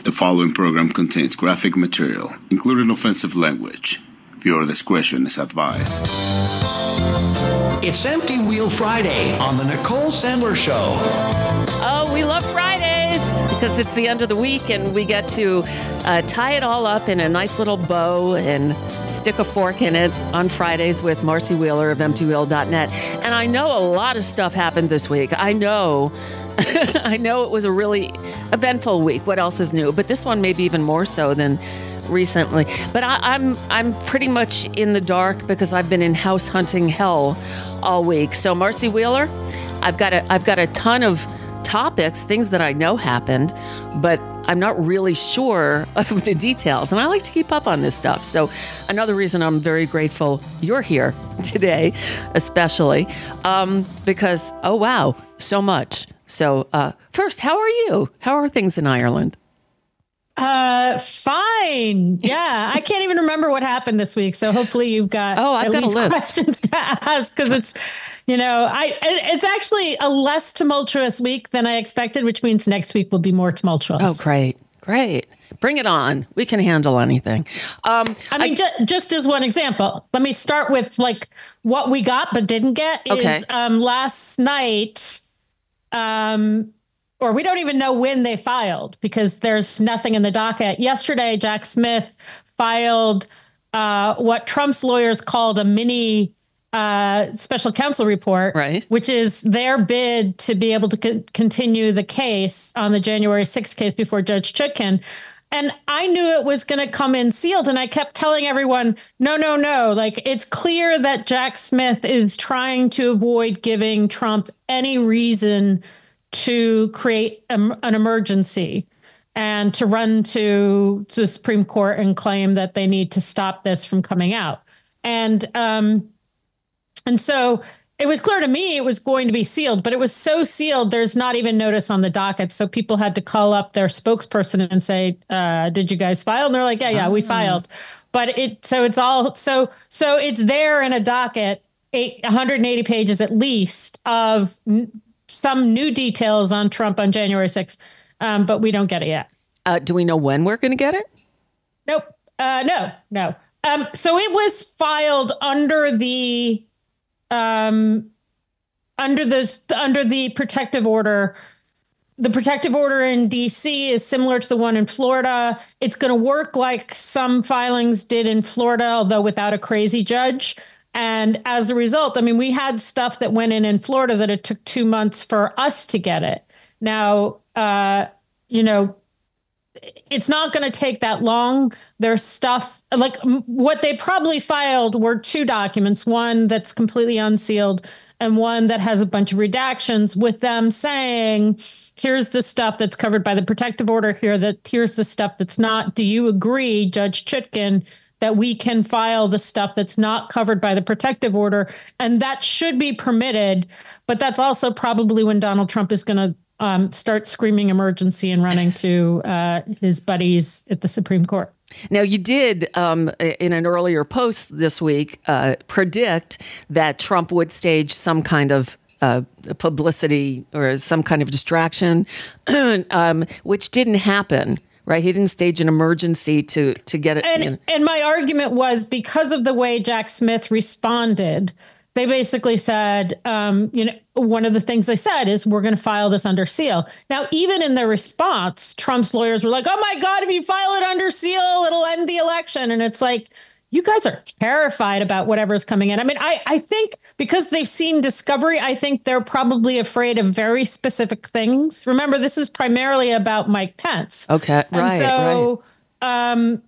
The following program contains graphic material, including offensive language. Viewer discretion is advised. It's Emptywheel Friday on the Nicole Sandler Show. Oh, we love Fridays because it's the end of the week and we get to tie it all up in a nice little bow and stick a fork in it on Fridays with Marcy Wheeler of Emptywheel.net. And I know a lot of stuff happened this week. I know it was a really eventful week. What else is new? But this one maybe even more so than recently. But I'm pretty much in the dark because I've been in house hunting hell all week. So Marcy Wheeler, I've got a ton of topics, things that I know happened, but I'm not really sure of the details. And I like to keep up on this stuff. So another reason I'm very grateful you're here today, especially because, oh, wow, so much. So first, how are you? How are things in Ireland? Fine. Yeah. I can't even remember what happened this week. So hopefully you've got I've got a list. Questions to ask because it's, it's actually a less tumultuous week than I expected, which means next week will be more tumultuous. Oh, great. Great. Bring it on. We can handle anything. Just as one example, let me start with like what we got but didn't get is last night, or we don't even know when they filed because there's nothing in the docket. Yesterday, Jack Smith filed what Trump's lawyers called a mini special counsel report, right, which is their bid to be able to continue the case on the January 6th case before Judge Chutkan. And I knew it was going to come in sealed. And I kept telling everyone, no. Like, it's clear that Jack Smith is trying to avoid giving Trump any reason to create an emergency and to run to the Supreme Court and claim that they need to stop this from coming out. And so it was clear to me it was going to be sealed, but it was so sealed, there's not even notice on the docket. So people had to call up their spokesperson and say, did you guys file? And they're like, yeah, we filed. But it's there in a docket, 180 pages at least of some new details on Trump on January 6th, but we don't get it yet. Do we know when we're going to get it? Nope. No. So it was filed under the protective order. The protective order in D.C. is similar to the one in Florida. It's going to work like some filings did in Florida, although without a crazy judge. And as a result, I mean, we had stuff that went in Florida that it took 2 months for us to get it. Now, it's not going to take that long. There's stuff like what they probably filed were two documents, one that's completely unsealed and one that has a bunch of redactions with them saying, here's the stuff that's covered by the protective order here's the stuff that's not. Do you agree, Judge Chutkan, that we can file the stuff that's not covered by the protective order? And that should be permitted. But that's also probably when Donald Trump is going to start screaming emergency and running to his buddies at the Supreme Court. Now, you did, in an earlier post this week, predict that Trump would stage some kind of publicity or some kind of distraction, which didn't happen. Right. He didn't stage an emergency to get it. And my argument was because of the way Jack Smith responded, they basically said, one of the things they said is we're going to file this under seal. Now, even in their response, Trump's lawyers were like, oh, my God, if you file it under seal, it'll end the election. And it's like, you guys are terrified about whatever's coming in. I mean, I think because they've seen discovery, I think they're probably afraid of very specific things. Remember, this is primarily about Mike Pence. Okay, right. And so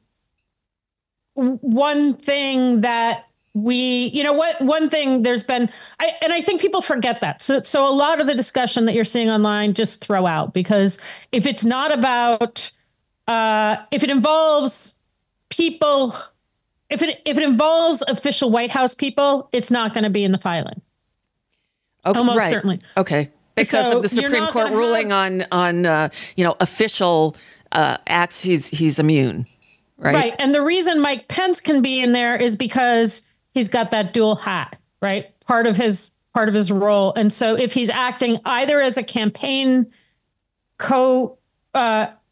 one thing that one thing there's been, I think people forget that. So a lot of the discussion that you're seeing online, just throw out, because if it's not about, if it involves people, if it involves official White House people, it's not going to be in the filing. Okay, almost certainly. Okay. Because of the Supreme Court ruling on official acts, he's immune, right? Right. And the reason Mike Pence can be in there is because he's got that dual hat, right? Part of his role. And so if he's acting either as a campaign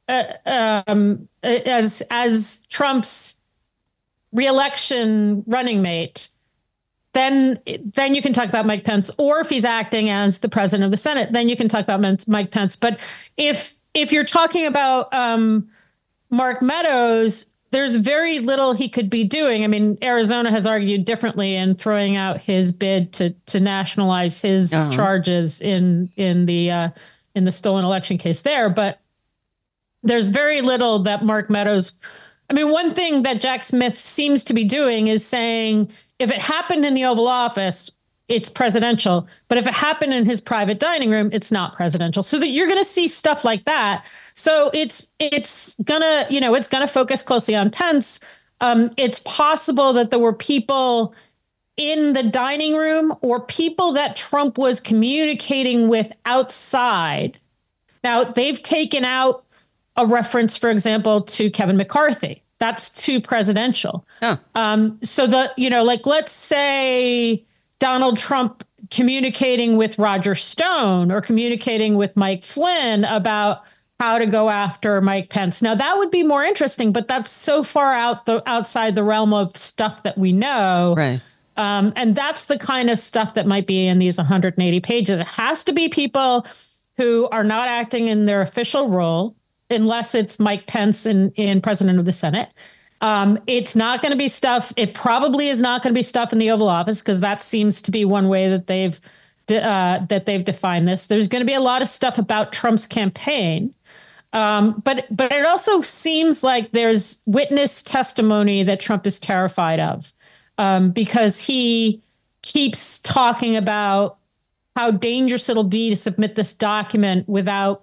as Trump's reelection running mate, then you can talk about Mike Pence. Or if he's acting as the president of the Senate, then you can talk about Mike Pence. But if you're talking about Mark Meadows, there's very little he could be doing. I mean, Arizona has argued differently in throwing out his bid to nationalize his charges in the stolen election case there. But there's very little that Mark Meadows. I mean, one thing that Jack Smith seems to be doing is saying if it happened in the Oval Office, it's presidential. But if it happened in his private dining room, it's not presidential. So that you're going to see stuff like that. So it's gonna focus closely on Pence. It's possible that there were people in the dining room or people that Trump was communicating with outside. Now, they've taken out a reference, for example, to Kevin McCarthy. That's too presidential. Yeah. So let's say Donald Trump communicating with Roger Stone or communicating with Mike Flynn about how to go after Mike Pence. Now, that would be more interesting, but that's so far outside the realm of stuff that we know. Right. And that's the kind of stuff that might be in these 180 pages. It has to be people who are not acting in their official role, unless it's Mike Pence in president of the Senate. It's not going to be stuff. It probably is not going to be stuff in the Oval Office, because that seems to be one way that they've defined this. There's going to be a lot of stuff about Trump's campaign. But it also seems like there's witness testimony that Trump is terrified of, because he keeps talking about how dangerous it'll be to submit this document without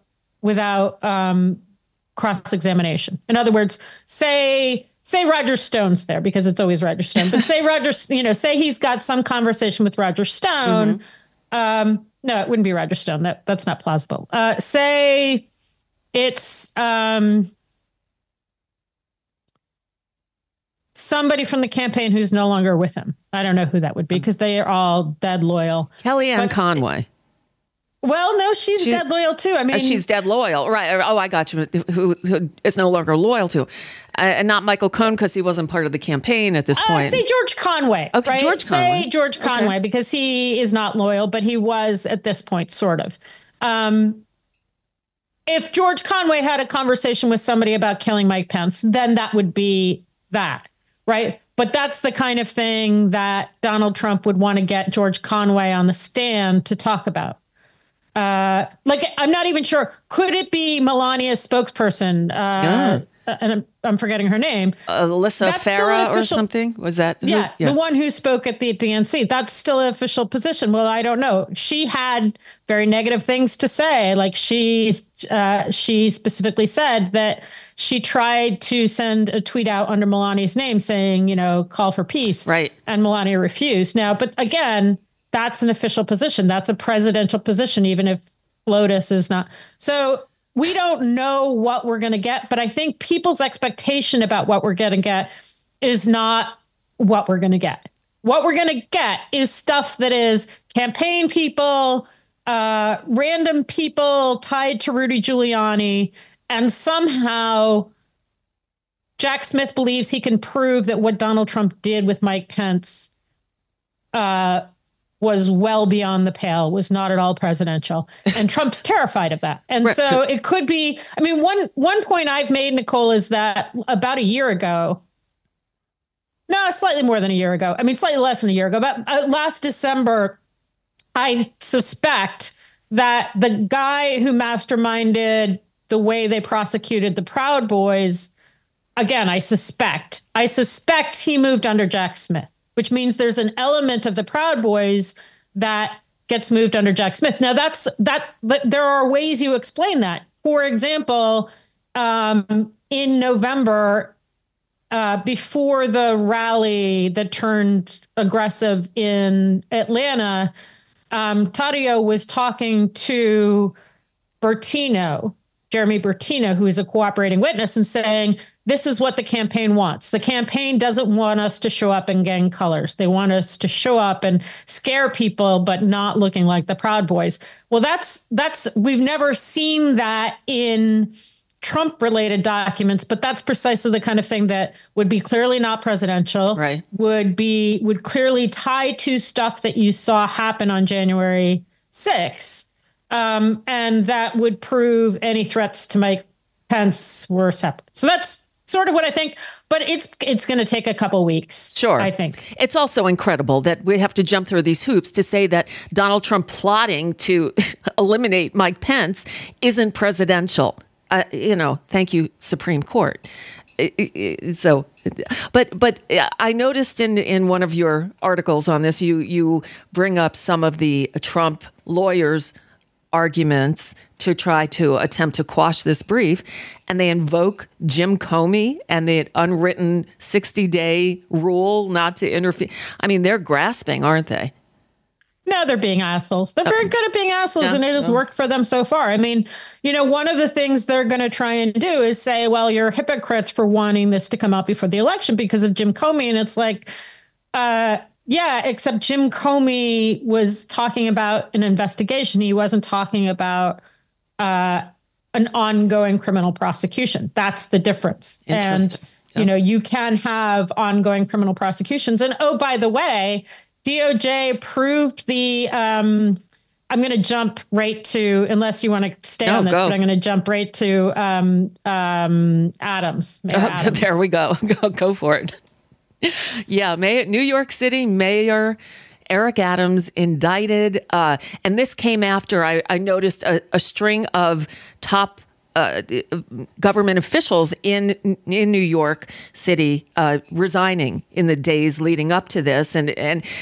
cross-examination. In other words, say Roger Stone's there, because it's always Roger Stone, but say he's got some conversation with Roger Stone. No, it wouldn't be Roger Stone. That's not plausible. Say it's somebody from the campaign who's no longer with him. I don't know who that would be, because they are all dead loyal. Kellyanne Conway. Well, no, she's dead loyal too. I mean, she's dead loyal, right? Oh, I got you. Who is no longer loyal to, and not Michael Cohen, because he wasn't part of the campaign at this point. Say George Conway. Okay, right? George Conway. Say George Conway, because he is not loyal, but he was at this point, sort of. If George Conway had a conversation with somebody about killing Mike Pence, then that would be that, right? But that's the kind of thing that Donald Trump would want to get George Conway on the stand to talk about. I'm not even sure. Could it be Melania's spokesperson? And I'm forgetting her name. Alyssa Farah or something? Was that? Yeah, the one who spoke at the DNC. That's still an official position. Well, I don't know. She had very negative things to say. Like she specifically said that she tried to send a tweet out under Melania's name saying, call for peace. Right. And Melania refused. Now, but again, that's an official position. That's a presidential position, even if Lotus is not. So we don't know what we're going to get, but I think people's expectation about what we're going to get is not what we're going to get. What we're going to get is stuff that is campaign people, random people tied to Rudy Giuliani, and somehow Jack Smith believes he can prove that what Donald Trump did with Mike Pence was well beyond the pale, was not at all presidential. And Trump's terrified of that. And right. So it could be, I mean, one point I've made, Nicole, is that about a year ago, no, slightly more than a year ago. I mean, slightly less than a year ago, but last December, I suspect that the guy who masterminded the way they prosecuted the Proud Boys, again, I suspect he moved under Jack Smith, which means there's an element of the Proud Boys that gets moved under Jack Smith. Now, there are ways you explain that. For example, in November, before the rally that turned aggressive in Atlanta, Taddeo was talking to Jeremy Bertino, who is a cooperating witness, and saying, this is what the campaign wants. The campaign doesn't want us to show up in gang colors. They want us to show up and scare people, but not looking like the Proud Boys. Well, we've never seen that in Trump-related documents, but that's precisely the kind of thing that would be clearly not presidential, right? Would clearly tie to stuff that you saw happen on January 6th, and that would prove any threats to Mike Pence were separate. So that's sort of what I think, but it's going to take a couple weeks. Sure. I think. It's also incredible that we have to jump through these hoops to say that Donald Trump plotting to eliminate Mike Pence isn't presidential. Thank you, Supreme Court. So, but I noticed in one of your articles on this, you bring up some of the Trump lawyers' arguments to try to attempt to quash this brief, and they invoke Jim Comey and the unwritten 60-day rule not to interfere. I mean, they're grasping, aren't they? No, they're being assholes. They're very good at being assholes, and it has worked for them so far. I mean, one of the things they're going to try and do is say, well, you're hypocrites for wanting this to come out before the election because of Jim Comey. And it's like, yeah, except Jim Comey was talking about an investigation. He wasn't talking about an ongoing criminal prosecution. That's the difference. And, you can have ongoing criminal prosecutions. And, oh, by the way, DOJ proved the I'm going to jump right to, unless you want to stay on this, but I'm going to jump right to Adams. Mayor Adams. There we go. Go for it. Yeah, New York City Mayor Eric Adams indicted. And this came after I noticed a string of top government officials in New York City resigning in the days leading up to this, and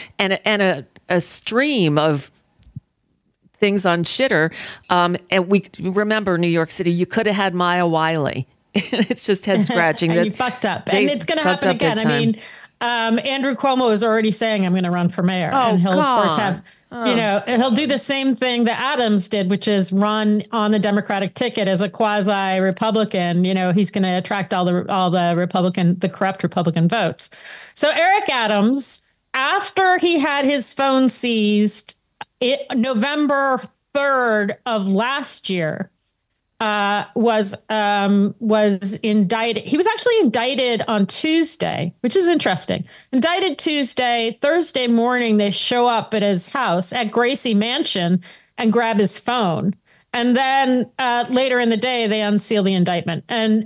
a stream of things on Shitter. And we remember New York City. You could have had Maya Wiley. It's just head scratching. And you fucked up, and it's going to happen again. I mean, Andrew Cuomo is already saying, "I'm going to run for mayor," and he'll of course have. He'll do the same thing that Adams did, which is run on the Democratic ticket as a quasi Republican. He's going to attract all the corrupt Republican votes. So Eric Adams, after he had his phone seized November 3rd of last year, was indicted. He was actually indicted on Tuesday, which is interesting. Indicted Tuesday. Thursday morning, they show up at his house at Gracie Mansion and grab his phone. And then later in the day, they unseal the indictment. And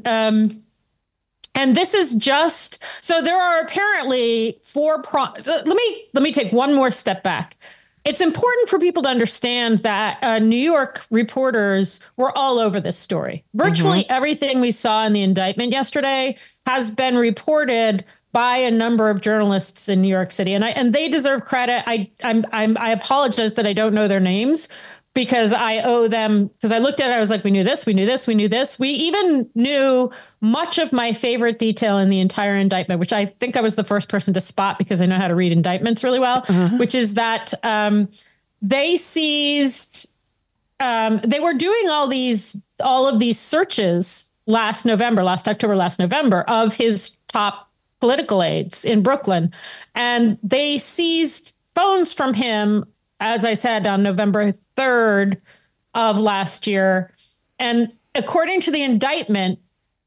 this is just so there are apparently let me take one more step back. It's important for people to understand that New York reporters were all over this story. Virtually everything we saw in the indictment yesterday has been reported by a number of journalists in New York City, and they deserve credit. I apologize that I don't know their names, because I owe them, because I looked at it, I was like, we knew this, we knew this, we knew this. We even knew much of my favorite detail in the entire indictment, which I think I was the first person to spot because I know how to read indictments really well, which is that they seized, they were doing all of these searches last October, of his top political aides in Brooklyn. And they seized phones from him, as I said, on November 3rd of last year. And according to the indictment,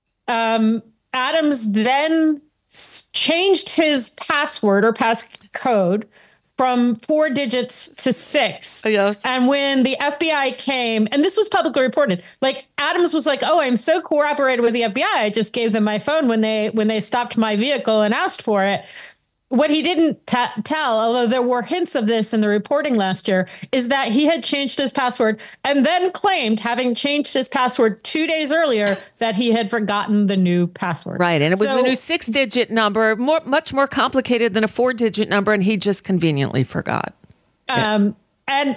Adams then changed his password or passcode from 4 digits to 6. Yes. And when the FBI came, and this was publicly reported, like Adams was like, "Oh, I'm so cooperated with the FBI. I just gave them my phone when they stopped my vehicle and asked for it." What he didn't tell, although there were hints of this in the reporting last year, is that he had changed his password and then claimed, having changed his password 2 days earlier, that he had forgotten the new password. Right. And it was a new 6-digit number, much more complicated than a 4-digit number. And he just conveniently forgot. And I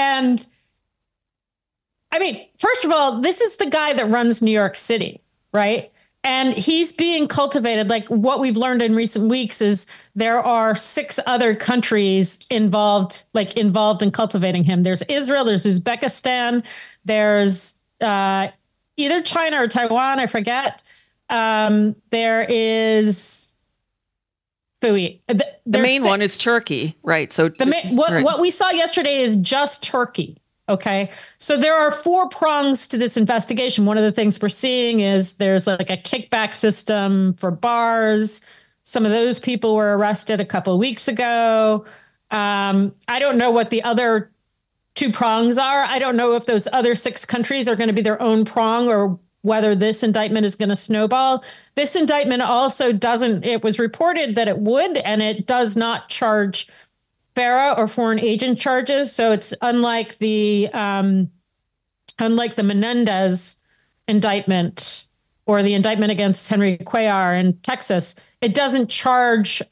mean, first of all, this is the guy that runs New York City, right? And he's being cultivated. Like, what we've learned in recent weeks is there are 6 other countries involved in cultivating him. There's Israel, there's Uzbekistan, there's either China or Taiwan, I forget. There is the main one is Turkey, right? So what we saw yesterday is just Turkey. Okay. So there are four prongs to this investigation. One of the things we're seeing is there's like a kickback system for bars. Some of those people were arrested a couple of weeks ago. I don't know what the other two prongs are. I don't know if those other 6 countries are going to be their own prong or whether this indictment is going to snowball. This indictment also doesn't, it was reported that it would, and it does not charge FARA or foreign agent charges. So it's unlike the Menendez indictment or the indictment against Henry Cuellar in Texas. It doesn't charge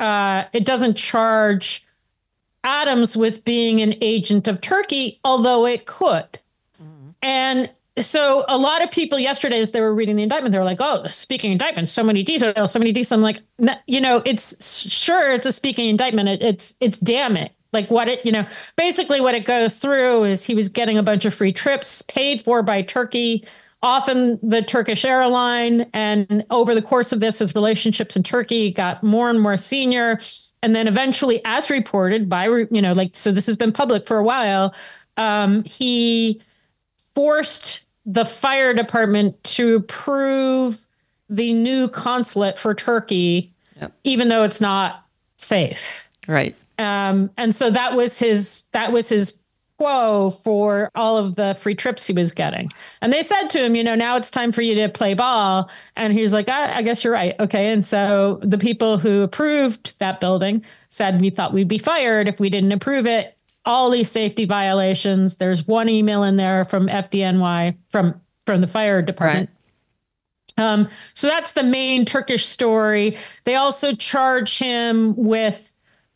Adams with being an agent of Turkey, although it could. And so a lot of people yesterday, as they were reading the indictment, they were like, oh, speaking indictment, so many details, so many details. I'm like, it's a speaking indictment. It's damning. Like basically what it goes through is he was getting a bunch of free trips paid for by Turkey, often the Turkish airline. And over the course of this, his relationships in Turkey got more and more senior. And then eventually, as reported by, so this has been public for a while, he forced the fire department to approve the new consulate for Turkey, even though it's not safe. Right. And so that was his quo for all of the free trips he was getting. And they said to him, now it's time for you to play ball. And he was like, I guess you're right. Okay. And so the people who approved that building said, we thought we'd be fired if we didn't approve it. All these safety violations. There's one email in there from FDNY, from the fire department. Right. So that's the main Turkish story. They also charge him with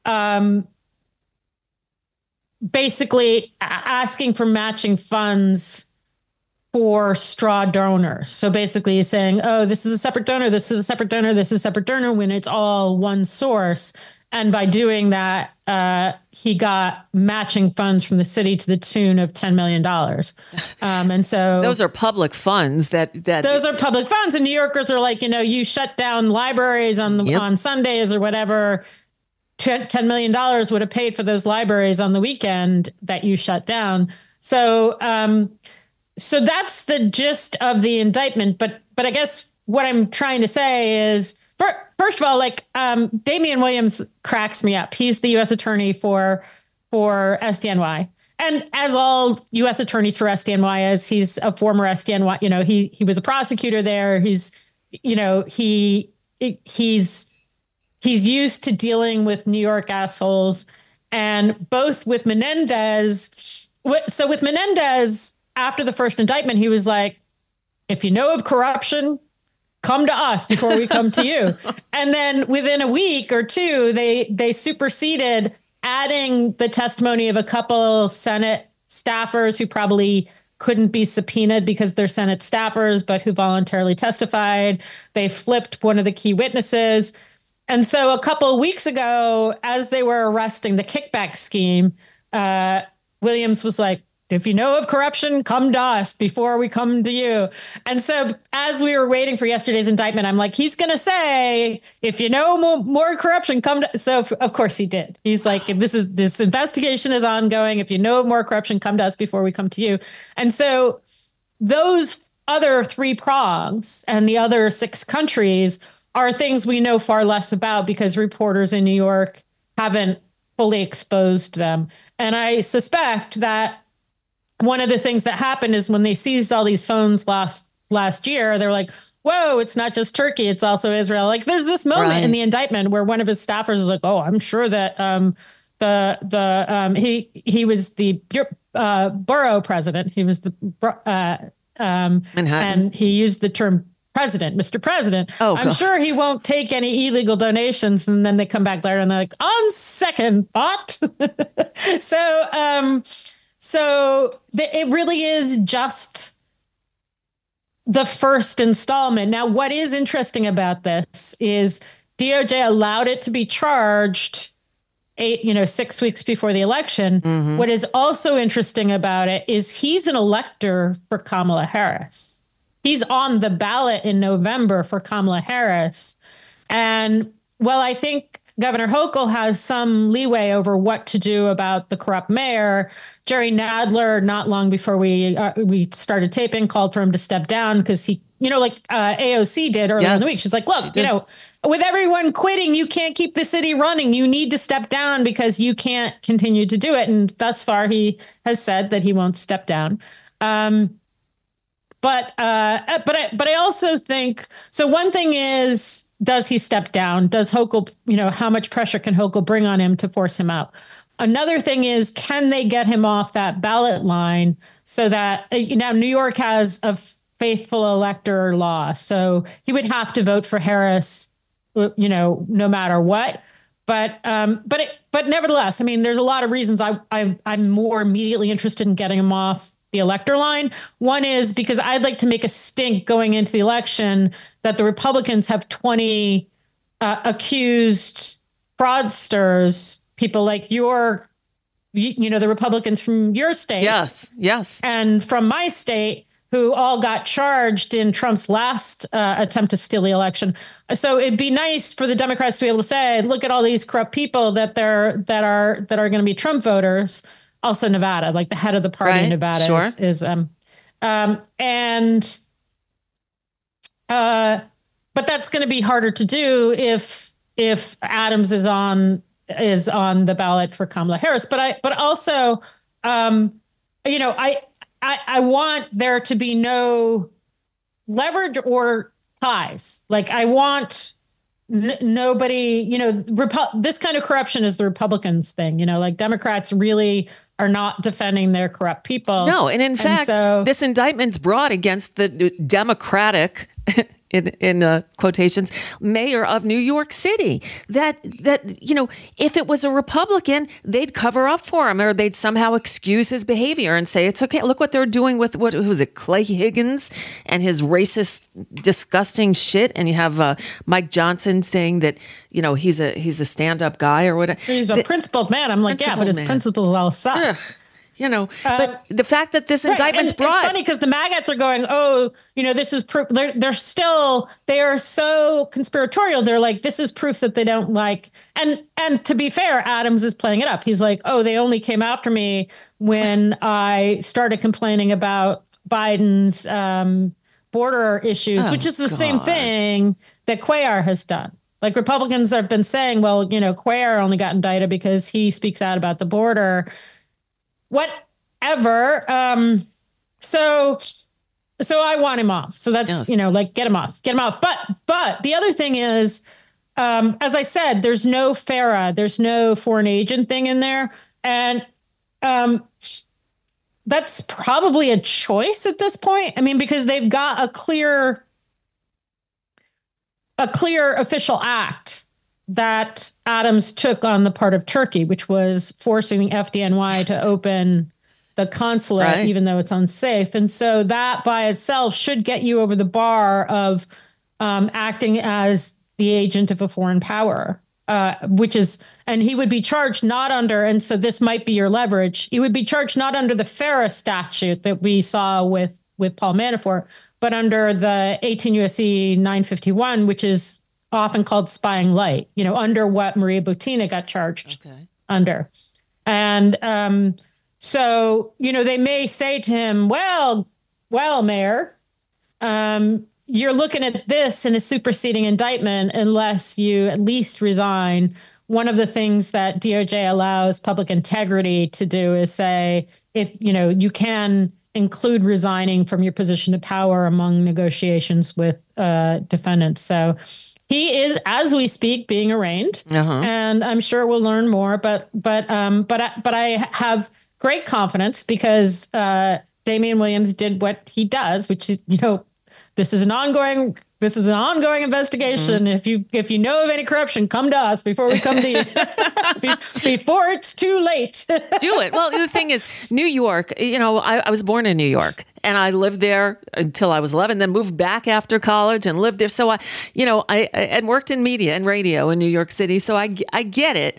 basically asking for matching funds for straw donors. So basically he's saying, oh, this is a separate donor, this is a separate donor, this is a separate donor, when it's all one source. And by doing that, he got matching funds from the city to the tune of $10 million. And so those are public funds those are public funds. And New Yorkers are like, you shut down libraries on Sundays or whatever. $10 million would have paid for those libraries on the weekend that you shut down. So that's the gist of the indictment. But I guess what I'm trying to say is, first of all, Damian Williams cracks me up. He's the U.S. attorney for SDNY. And as all U.S. attorneys for SDNY is, he's a former SDNY, he was a prosecutor there. He's used to dealing with New York assholes, and both with Menendez. So with Menendez, after the first indictment, he was like, if you know of corruption, come to us before we come to you. And then within a week or two, they superseded, adding the testimony of a couple Senate staffers who probably couldn't be subpoenaed because they're Senate staffers, but who voluntarily testified. They flipped one of the key witnesses. And so a couple of weeks ago, as they were arresting the kickback scheme, Williams was like, if you know of corruption, come to us before we come to you. And so as we were waiting for yesterday's indictment, I'm like, he's going to say, if you know more corruption, come to. So of course he did. He's like, this investigation is ongoing. If you know more corruption, come to us before we come to you. And so those other 3 prongs and the other 6 countries are things we know far less about because reporters in New York haven't fully exposed them. And I suspect that one of the things that happened is when they seized all these phones last year, they're like, whoa, it's not just Turkey, it's also Israel. Like there's this moment in the indictment where one of his staffers is like, oh, I'm sure that he was the borough president. He was the and he used the term president, Mr. President. Oh, I'm sure he won't take any illegal donations. And then they come back later and they're like, on second thought. So it really is just the first installment. Now, what is interesting about this is DOJ allowed it to be charged 6 weeks before the election. Mm-hmm. What is also interesting about it is he's an elector for Kamala Harris. He's on the ballot in November for Kamala Harris. And well, I think Governor Hochul has some leeway over what to do about the corrupt mayor. Jerry Nadler, not long before we started taping, called for him to step down because he, like AOC did earlier in the week. She's like, look, with everyone quitting, you can't keep the city running. You need to step down because you can't continue to do it. And thus far, he has said that he won't step down. But I also think, so one thing is, does he step down? Does Hochul, how much pressure can Hochul bring on him to force him out? Another thing is, can they get him off that ballot line so that, now New York has a faithful elector law. So he would have to vote for Harris, no matter what. But nevertheless, I mean, there's a lot of reasons I'm more immediately interested in getting him off the elector line. One is because I'd like to make a stink going into the election that the Republicans have 20 accused fraudsters, people like the Republicans from your state. Yes. And from my state, who all got charged in Trump's last attempt to steal the election. So it'd be nice for the Democrats to be able to say, look at all these corrupt people that are going to be Trump voters. Also Nevada, like the head of the party in Nevada but that's going to be harder to do if Adams is on the ballot for Kamala Harris. But also, I want there to be no leverage or ties. Like I want nobody, this kind of corruption is the Republicans thing, like Democrats really are not defending their corrupt people. No, and in fact, this indictment's brought against the Democratic, in quotations, mayor of New York City. That if it was a Republican, they'd cover up for him, or they'd somehow excuse his behavior and say it's okay. Look what they're doing with who was it, Clay Higgins and his racist, disgusting shit. And you have Mike Johnson saying that he's a stand-up guy or whatever. He's a principled man. I'm like, yeah, but his principles all suck. But the fact that this indictment's brought. It's funny because the maggots are going, this is proof. They are so conspiratorial. They're like, this is proof that they don't like. And to be fair, Adams is playing it up. He's like, they only came after me when I started complaining about Biden's border issues, which is the same thing that Cuellar has done. Like Republicans have been saying, well, Cuellar only got indicted because he speaks out about the border. Whatever. So I want him off. So that's, get him off. But the other thing is, as I said, there's no FARA, there's no foreign agent thing in there. And that's probably a choice at this point. I mean, because they've got a clear official act that Adams took on the part of Turkey, which was forcing the FDNY to open the consulate, even though it's unsafe. And so that by itself should get you over the bar of acting as the agent of a foreign power, and he would be charged not under, and so this might be your leverage, he would be charged not under the FARA statute that we saw with Paul Manafort, but under the 18 U.S.C. 951, which is often called spying light, under what Maria Butina got charged under. And so, they may say to him, well, Mayor, you're looking at this in a superseding indictment unless you at least resign. One of the things that DOJ allows public integrity to do is say, if, you can include resigning from your position of power among negotiations with defendants. So he is, as we speak, being arraigned, and I'm sure we'll learn more. But I have great confidence because Damian Williams did what he does, which is, this is an ongoing investigation. If you know of any corruption, come to us before we come to you. Before it's too late. Do it. Well, the thing is, New York, I was born in New York and I lived there until I was 11, then moved back after college and lived there. So I and worked in media and radio in New York City. So I get it.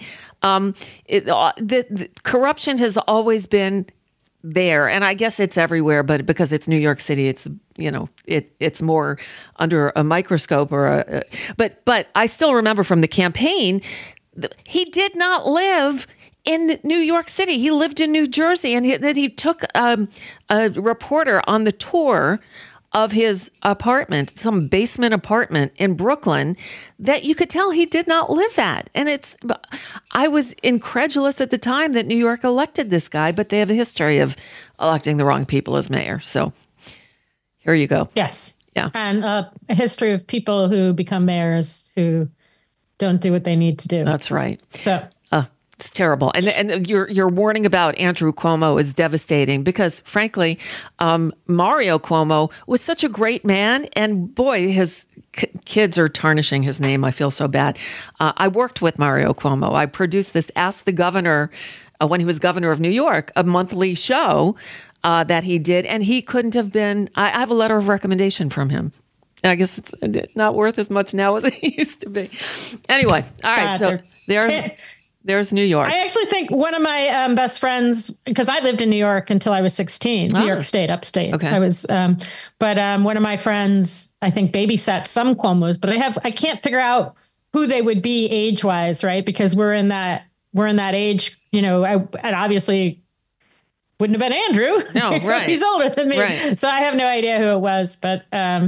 The corruption has always been there, and I guess it's everywhere, but because it's New York City, it's it's more under a microscope but I still remember from the campaign he did not live in New York City. He lived in New Jersey, and he took a reporter on the tour of his apartment, some basement apartment in Brooklyn, that you could tell he did not live at. And I was incredulous at the time that New York elected this guy, but they have a history of electing the wrong people as mayor. So here you go. Yes. Yeah. And a history of people who become mayors who don't do what they need to do. That's right. So it's terrible. And your warning about Andrew Cuomo is devastating because, frankly, Mario Cuomo was such a great man. And boy, his kids are tarnishing his name. I feel so bad. I worked with Mario Cuomo. I produced this Ask the Governor when he was governor of New York, a monthly show that he did. And he couldn't have been, I have a letter of recommendation from him. I guess it's not worth as much now as it used to be. Anyway, all right. So there's New York. I actually think one of my best friends, because I lived in New York until I was 16, New York State, upstate. Okay. I was, but one of my friends, I think, babysat some Cuomos, but I can't figure out who they would be age wise, right? Because we're in that age, and obviously wouldn't have been Andrew. No, right. He's older than me. Right. So I have no idea who it was, but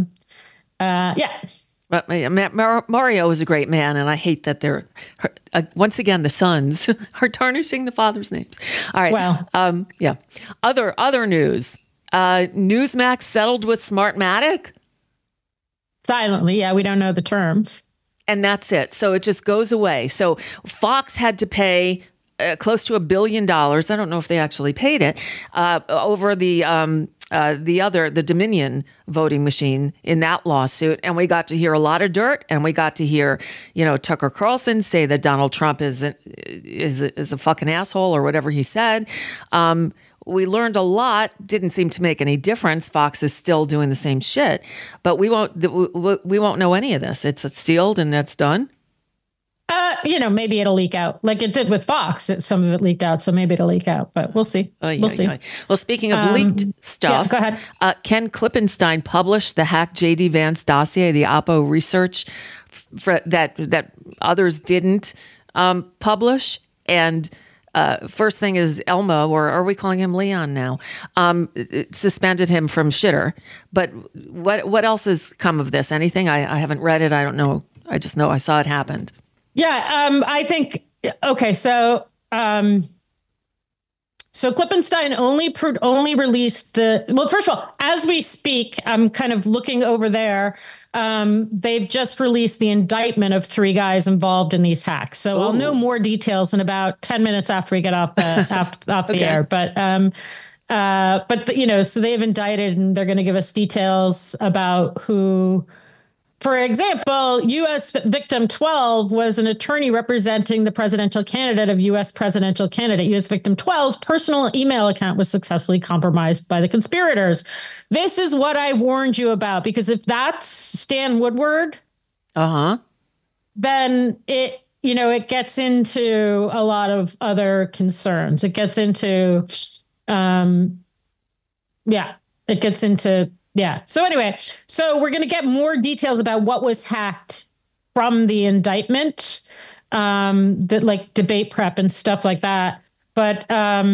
yeah. But Mario is a great man, and I hate that they're once again the sons are tarnishing the father's names. All right. Well, yeah. Other news. Newsmax settled with Smartmatic. Silently, yeah. We don't know the terms, and that's it. So it just goes away. So Fox had to pay close to $1 billion. I don't know if they actually paid it over the Dominion voting machine in that lawsuit. And we got to hear a lot of dirt, and we got to hear, Tucker Carlson say that Donald Trump is a fucking asshole or whatever he said. We learned a lot. Didn't seem to make any difference. Fox is still doing the same shit, but we won't know any of this. It's sealed and that's done. Maybe it'll leak out like it did with Fox. Some of it leaked out, so maybe it'll leak out, but we'll see. We'll see. Well, speaking of leaked stuff, go ahead. Ken Klippenstein published the hack J.D. Vance dossier, the Oppo research that others didn't publish. And first thing is Elmo, or are we calling him Leon now? Suspended him from shitter. But what else has come of this? Anything? I haven't read it. I don't know. I just know I saw it happened. Yeah, I think, okay, so Klippenstein only released first of all, as we speak, I'm kind of looking over there. They've just released the indictment of 3 guys involved in these hacks. So I'll know more details in about 10 minutes after we get off the air. But so they've indicted, and they're going to give us details about who. For example, U.S. victim 12 was an attorney representing the presidential candidate of U.S. presidential candidate. U.S. victim 12's personal email account was successfully compromised by the conspirators. This is what I warned you about, because if that's Stan Woodward, then it gets into a lot of other concerns. It gets into, Yeah. So anyway, we're going to get more details about what was hacked from the indictment, that like debate prep and stuff like that. But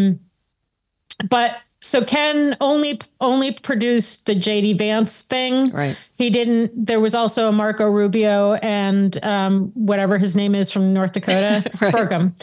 so Ken only produced the JD Vance thing. Right. He didn't. There was also a Marco Rubio and whatever his name is from North Dakota, right. Burgum,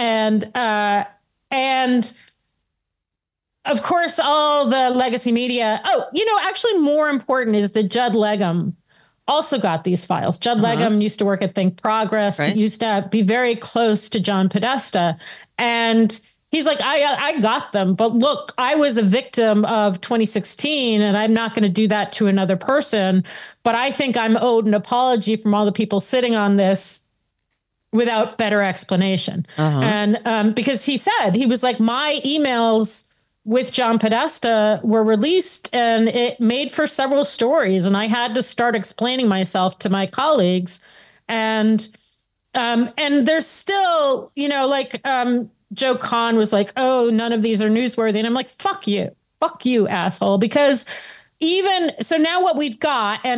and. Of course, all the legacy media. Actually more important is that Judd Legum also got these files. Judd Legum used to work at Think Progress. Right. He used to be very close to John Podesta. And he's like, I got them. But look, I was a victim of 2016, and I'm not going to do that to another person. But I think I'm owed an apology from all the people sitting on this without better explanation. And because he was like, my emails with John Podesta were released, and it made for several stories, and I had to start explaining myself to my colleagues, and there's still, Joe Kahn was like, oh, none of these are newsworthy, and I'm like, fuck you, asshole, because even so now what we've got, and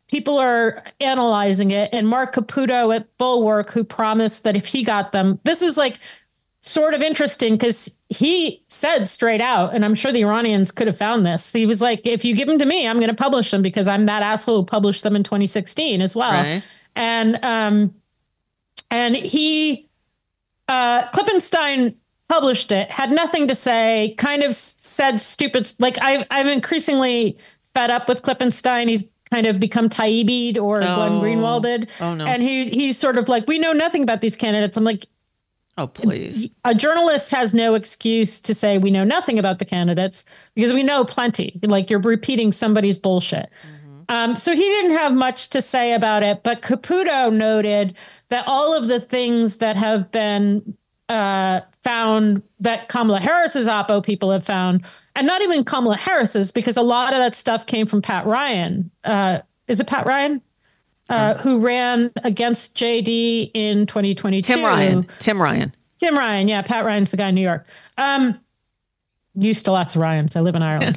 people are analyzing it. And Mark Caputo at Bulwark, who promised that if he got them, this is like sort of interesting because he said straight out, and I'm sure the Iranians could have found this. He was like, if you give them to me, I'm going to publish them because I'm that asshole who published them in 2016 as well. Right. And he, Klippenstein published it, had nothing to say, kind of said stupid, like I'm increasingly fed up with Klippenstein. He's kind of become Taibbi'd or Glenn Greenwalded. Oh, no. And he's sort of like, we know nothing about these candidates. I'm like, oh, please. A journalist has no excuse to say we know nothing about the candidates because we know plenty. Like, you're repeating somebody's bullshit. Mm-hmm. So he didn't have much to say about it, but Caputo noted that all of the things that have been found that Kamala Harris's oppo people have found, and not even Kamala Harris's, because a lot of that stuff came from Pat Ryan. Is it Pat Ryan? Who ran against JD in 2022. Tim Ryan. Yeah. Pat Ryan's the guy in New York. Used to lots of Ryans. I live in Ireland.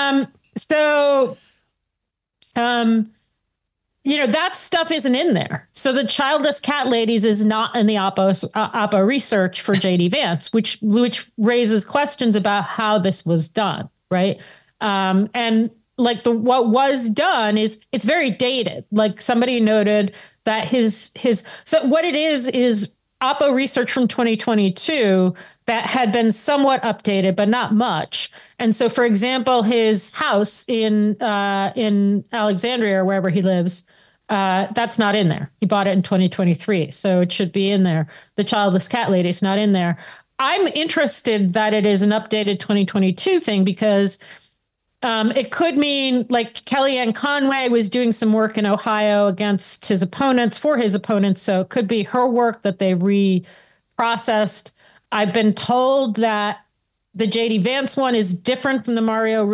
That stuff isn't in there. So the childless cat ladies is not in the Oppo research for JD Vance, which raises questions about how this was done. Right. And like what was done is it's very dated. Like somebody noted that so what it is Oppo research from 2022 that had been somewhat updated, but not much. And so, for example, his house in Alexandria or wherever he lives, that's not in there. He bought it in 2023, so it should be in there. The childless cat lady is not in there. I'm interested that it is an updated 2022 thing because it could mean like Kellyanne Conway was doing some work in Ohio against his opponents, for his opponents. So it could be her work that they've reprocessed. I've been told that the JD Vance one is different from the Marco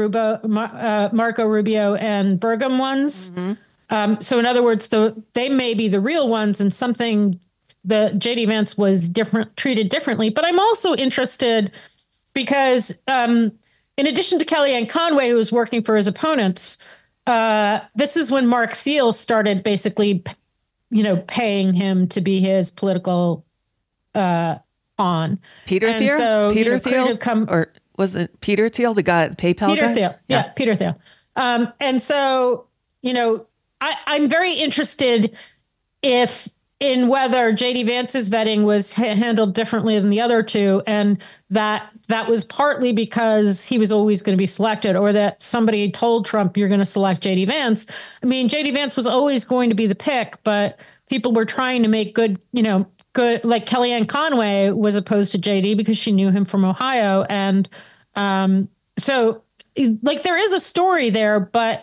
Rubio and Burgum ones. Mm-hmm. So in other words, they may be the real ones and something the JD Vance was treated differently. But I'm also interested because in addition to Kellyanne Conway, who was working for his opponents, this is when Mark Thiel started basically, paying him to be his political pawn. Peter Thiel? So, Peter Thiel? Or was it Peter Thiel, the guy, the PayPal Peter guy? Thiel. Yeah, Peter Thiel. And so, I'm very interested in whether JD Vance's vetting was handled differently than the other two, and that was partly because he was always going to be selected, or that somebody told Trump, you're going to select JD Vance. I mean, JD Vance was always going to be the pick, but people were trying to make good, like Kellyanne Conway was opposed to JD because she knew him from Ohio. And so like there is a story there, but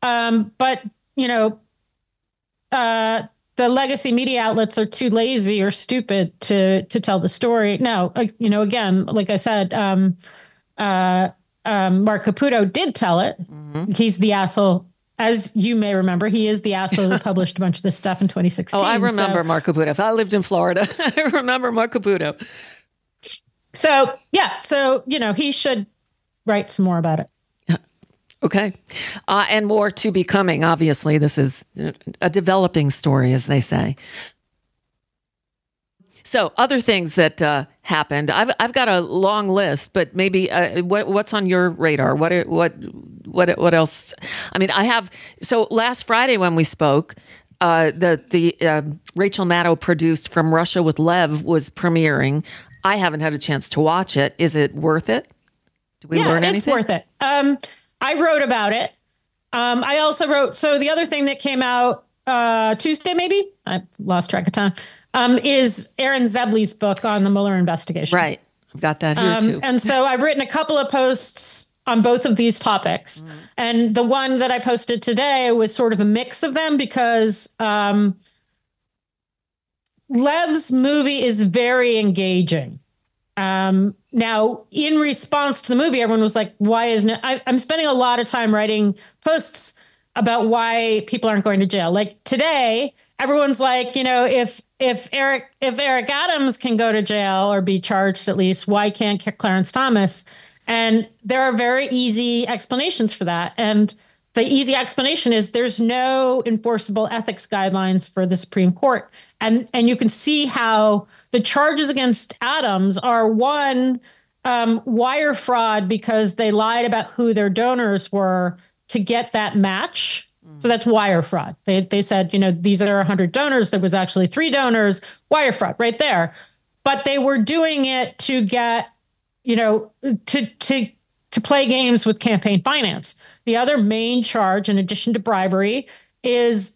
the legacy media outlets are too lazy or stupid to tell the story. Now, again, like I said, Mark Caputo did tell it. Mm-hmm. He's the asshole. As you may remember, he is the asshole who published a bunch of this stuff in 2016. Oh, I remember Mark Caputo. If I lived in Florida, I remember Mark Caputo. So, yeah. So, he should write some more about it. Okay. And more to be coming. Obviously, this is a developing story, as they say. So other things that happened, I've got a long list, but maybe what's on your radar? What else? I mean, so last Friday when we spoke, the Rachel Maddow produced From Russia with Lev was premiering. I haven't had a chance to watch it. Is it worth it? Did we learn anything? It's worth it. I wrote about it. I also wrote, so the other thing that came out Tuesday, maybe, I lost track of time, is Aaron Zebley's book on the Mueller investigation. Right. I've got that here too. And so I've written a couple of posts on both of these topics. Mm. And the one that I posted today was sort of a mix of them because Lev's movie is very engaging. Now, in response to the movie, everyone was like, why isn't it? I'm spending a lot of time writing posts about why people aren't going to jail. Like today, everyone's like, if Eric Adams can go to jail or be charged at least, why can't Clarence Thomas? And there are very easy explanations for that. And the easy explanation is there's no enforceable ethics guidelines for the Supreme Court. And you can see how the charges against Adams are one, wire fraud because they lied about who their donors were to get that match. So that's wire fraud. They said, these are 100 donors. There was actually 3 donors, wire fraud right there. But they were doing it to get, to play games with campaign finance. The other main charge, in addition to bribery, is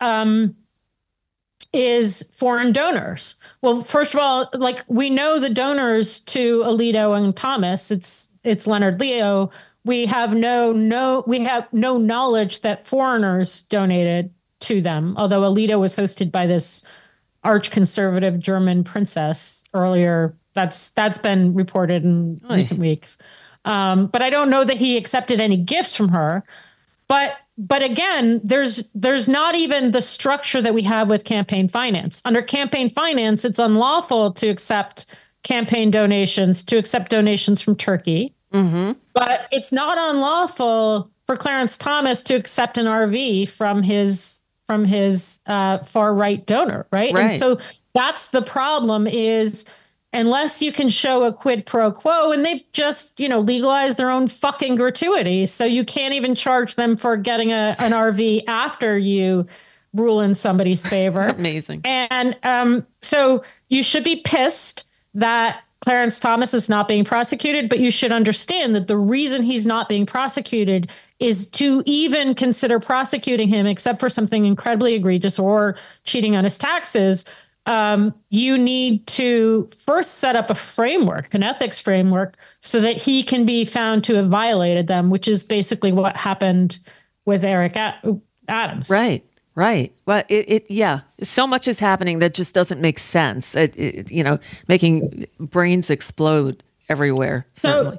foreign donors. Well, first of all, we know the donors to Alito and Thomas. It's Leonard Leo. We have no knowledge that foreigners donated to them, although Alito was hosted by this arch-conservative German princess earlier. That's been reported in recent weeks. But I don't know that he accepted any gifts from her. But again, there's not even the structure that we have with campaign finance. Under campaign finance, it's unlawful to accept campaign donations, to accept donations from Turkey. Mm-hmm. But it's not unlawful for Clarence Thomas to accept an RV from his far right donor, right? And so that's the problem is unless you can show a quid pro quo, and they've just, legalized their own fucking gratuity. So you can't even charge them for getting an RV after you rule in somebody's favor. Amazing. And so you should be pissed that Clarence Thomas is not being prosecuted, but you should understand that the reason he's not being prosecuted is to even consider prosecuting him, except for something incredibly egregious or cheating on his taxes. You need to first set up a framework, an ethics framework, so that he can be found to have violated them, which is basically what happened with Eric Adams. Right. Well, so much is happening that just doesn't make sense. Making brains explode everywhere. So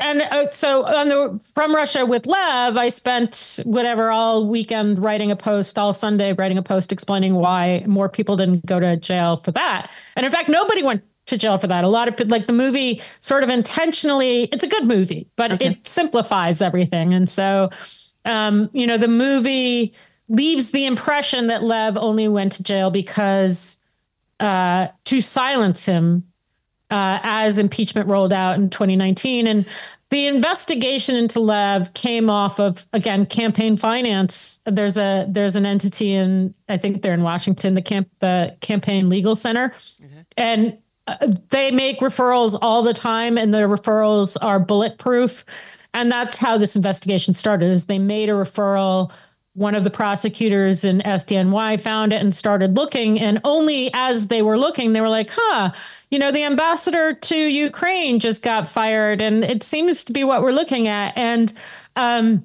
from Russia with Lev, I spent all weekend all Sunday writing a post explaining why more people didn't go to jail for that. And in fact, nobody went to jail for that. A lot of the movie sort of intentionally, it's a good movie, but it simplifies everything. And so, the movie leaves the impression that Lev only went to jail because to silence him as impeachment rolled out in 2019. And the investigation into Lev came off of, again, campaign finance. There's an entity I think they're in Washington, the Campaign Legal Center. Mm-hmm. And they make referrals all the time, and the referrals are bulletproof. And that's how this investigation started, is they made a referral. One of the prosecutors in SDNY found it and started looking. And only as they were looking, they were like, the ambassador to Ukraine just got fired. And it seems to be what we're looking at. And I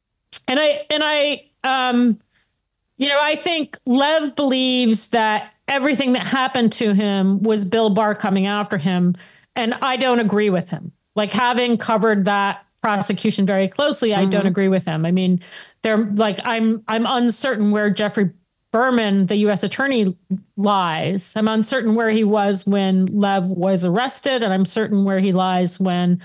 think Lev believes that everything that happened to him was Bill Barr coming after him. And I don't agree with him. Having covered that prosecution very closely, I don't agree with him. I mean, I'm uncertain where Jeffrey Berman, the U.S. attorney, lies. I'm uncertain where he was when Lev was arrested, and I'm certain where he lies when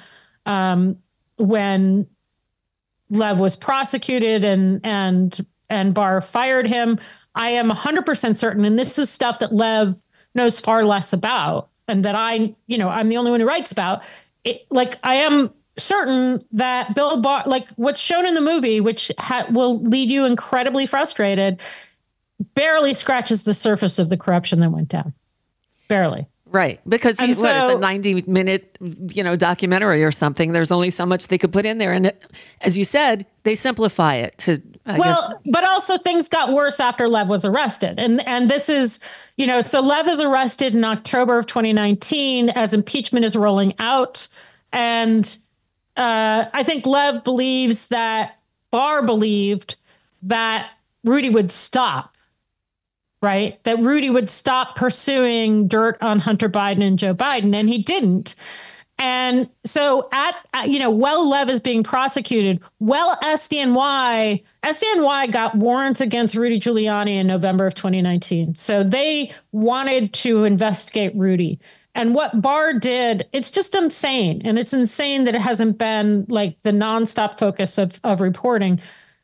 Lev was prosecuted and Barr fired him. I am 100% certain, and this is stuff that Lev knows far less about, and that I'm the only one who writes about it. I am certain that Bill Barr, what's shown in the movie, which will leave you incredibly frustrated, barely scratches the surface of the corruption that went down. Barely. Right. Because it's a 90-minute, documentary or something. There's only so much they could put in there. And as you said, they simplify it to, I guess. But also things got worse after Lev was arrested. And this is, so Lev is arrested in October of 2019 as impeachment is rolling out. And I think Lev believes that Barr believed that Rudy would stop, right? That Rudy would stop pursuing dirt on Hunter Biden and Joe Biden, and he didn't. And so while Lev is being prosecuted, SDNY got warrants against Rudy Giuliani in November of 2019. So they wanted to investigate Rudy. And what Barr did, it's just insane. And it's insane that it hasn't been the nonstop focus of reporting.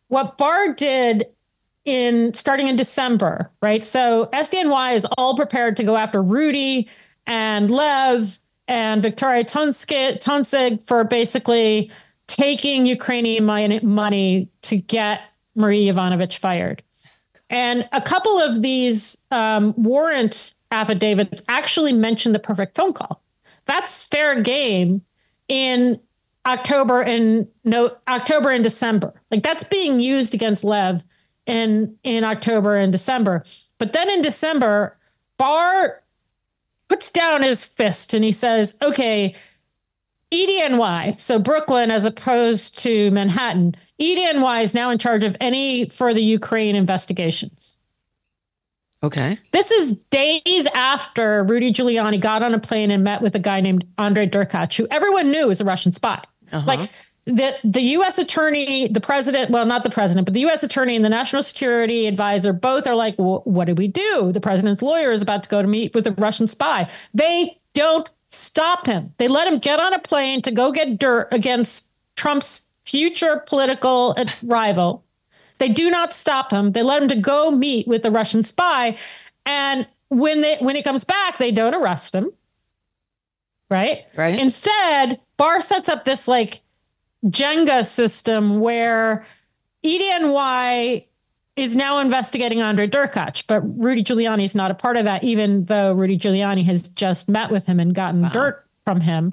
what Barr did starting in December, right? So SDNY is all prepared to go after Rudy and Lev and Victoria Tonsig for basically taking Ukrainian money to get Marie Yovanovitch fired. And a couple of these warrant affidavits actually mention the perfect phone call. That's fair game in October and December. Like, that's being used against Lev in October and December. But then in December, Barr puts down his fist and he says, okay, EDNY, so Brooklyn as opposed to Manhattan, EDNY is now in charge of any further Ukraine investigations. Okay. This is days after Rudy Giuliani got on a plane and met with a guy named Andrei Derkach, who everyone knew was a Russian spy. Like, the U.S. attorney, the president, well, not the president, but the U.S. attorney and the national security advisor both are like, well, what did we do? The president's lawyer is about to go to meet with a Russian spy. They don't stop him. They let him get on a plane to go get dirt against Trump's future political rival. They do not stop him. They let him to go meet with the Russian spy. And when he comes back, they don't arrest him. Right? Instead, Barr sets up this like Jenga system where EDNY is now investigating Andrei Derkach, but Rudy Giuliani is not a part of that, even though Rudy Giuliani has just met with him and gotten dirt from him.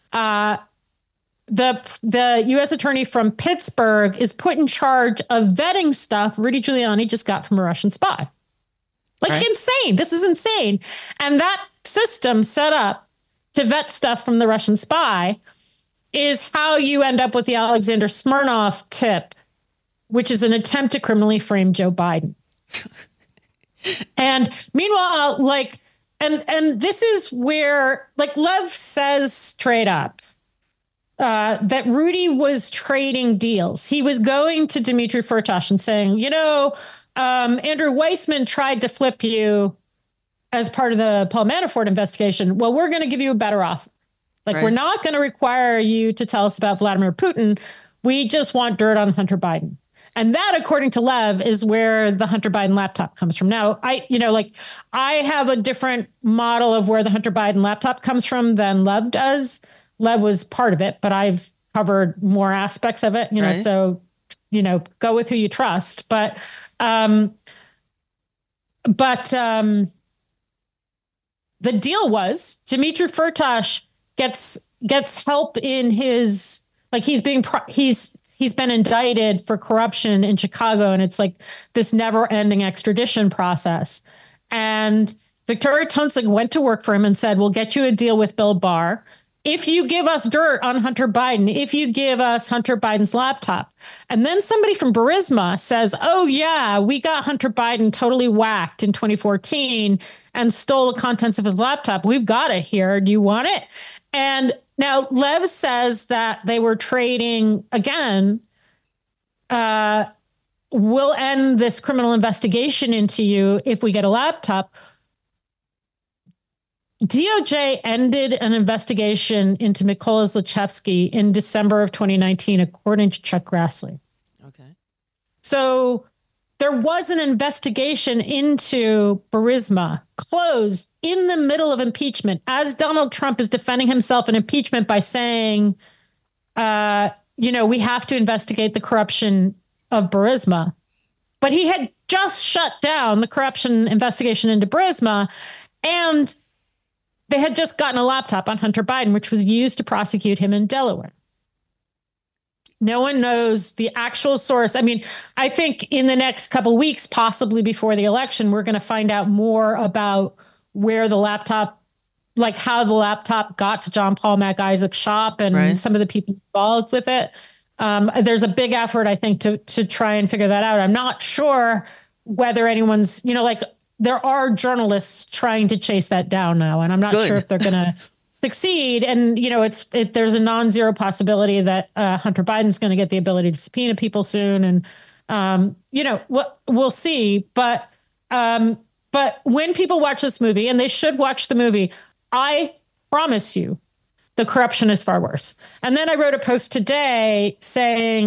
The U.S. attorney from Pittsburgh is put in charge of vetting stuff Rudy Giuliani just got from a Russian spy. Insane. This is insane. And that system set up to vet stuff from the Russian spy is how you end up with the Alexander Smirnov tip, which is an attempt to criminally frame Joe Biden. And meanwhile, and this is where, Lev says straight up that Rudy was trading deals. He was going to Dmitry Firtash and saying, Andrew Weissman tried to flip you as part of the Paul Manafort investigation. Well, we're going to give you a better offer. We're not going to require you to tell us about Vladimir Putin. We just want dirt on Hunter Biden. And that, according to Lev, is where the Hunter Biden laptop comes from. Now, I have a different model of where the Hunter Biden laptop comes from than Lev does. Lev was part of it, but I've covered more aspects of it, so, go with who you trust. But the deal was Dmitry Firtash gets help in his, he's been indicted for corruption in Chicago, and it's like this never-ending extradition process. And Victoria Tonsig went to work for him and said, we'll get you a deal with Bill Barr if you give us dirt on Hunter Biden, if you give us Hunter Biden's laptop. And then somebody from Burisma says, oh, yeah, we got Hunter Biden totally whacked in 2014 and stole the contents of his laptop. We've got it here. Do you want it? And now Lev says that they were trading again. We'll end this criminal investigation into you if we get a laptop. DOJ ended an investigation into Mykola Zlochevsky in December of 2019, according to Chuck Grassley. Okay. So there was an investigation into Burisma closed in the middle of impeachment as Donald Trump is defending himself in impeachment by saying, we have to investigate the corruption of Burisma. But he had just shut down the corruption investigation into Burisma, and they had just gotten a laptop on Hunter Biden, which was used to prosecute him in Delaware. No one knows the actual source. I mean, I think in the next couple of weeks, possibly before the election, we're going to find out more about where the laptop, how the laptop got to John Paul MacIsaac's shop and some of the people involved with it. There's a big effort, I think, to try and figure that out. I'm not sure whether anyone's, there are journalists trying to chase that down now, and I'm not sure if they're going to succeed. And, there's a non-zero possibility that Hunter Biden's going to get the ability to subpoena people soon. And, we'll see. But when people watch this movie, and they should watch the movie, I promise you the corruption is far worse. And then I wrote a post today saying,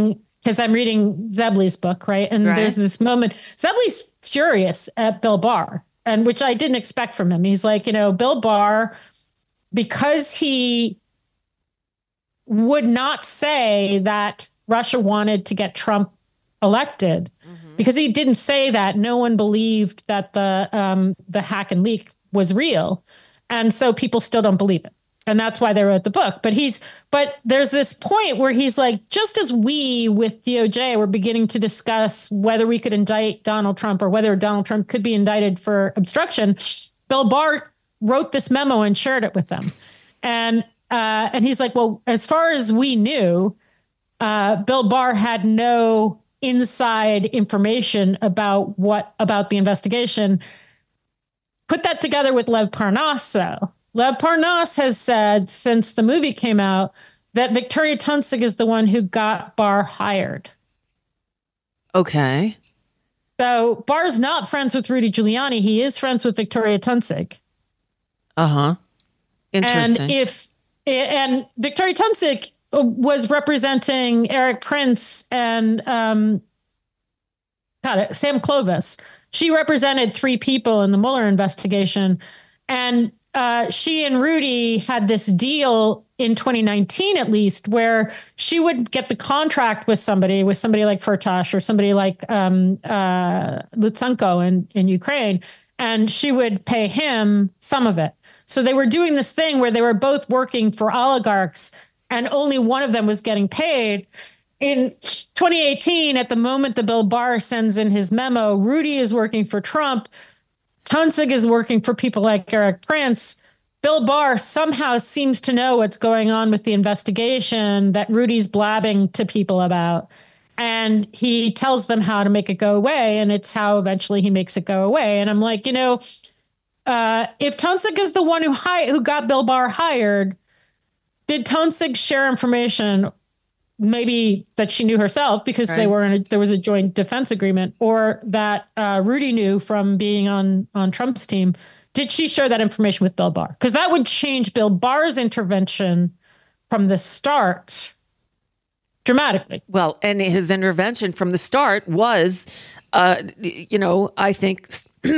because I'm reading Zebley's book, right? And there's this moment. Zebley's furious at Bill Barr, and which I didn't expect from him. He's like, Bill Barr, because he would not say that Russia wanted to get Trump elected, because he didn't say that, no one believed that the hack and leak was real, and so people still don't believe it. And that's why they wrote the book. But there's this point where he's like, just as we with DOJ were beginning to discuss whether we could indict Donald Trump or whether Donald Trump could be indicted for obstruction, Bill Barr wrote this memo and shared it with them. And he's like, well, as far as we knew, Bill Barr had no inside information about the investigation. Put that together with Lev Parnas, though. Lev Parnas has said since the movie came out that Victoria Tunsig is the one who got Barr hired. Okay. So Barr's not friends with Rudy Giuliani. He is friends with Victoria Tunsig. Uh-huh. Interesting. And Victoria Tunsig was representing Eric Prince and Sam Clovis. She represented 3 people in the Mueller investigation. And she and Rudy had this deal in 2019, at least, where she would get the contract with somebody like Firtash or somebody like Lutsenko in Ukraine, and she would pay him some of it. So they were doing this thing where they were both working for oligarchs, and only one of them was getting paid. In 2018, at the moment the Bill Barr sends in his memo, Rudy is working for Trump. Tunsig is working for people like Eric Prince. Bill Barr somehow seems to know what's going on with the investigation that Rudy's blabbing to people about. And he tells them how to make it go away. And it's how eventually he makes it go away. And I'm like, if Tunsig is the one who got Bill Barr hired, did Tunsig share information maybe that she knew herself because they were there was a joint defense agreement, or that Rudy knew from being on Trump's team? Did she share that information with Bill Barr? Because that would change Bill Barr's intervention from the start dramatically. Well, and his intervention from the start was, I think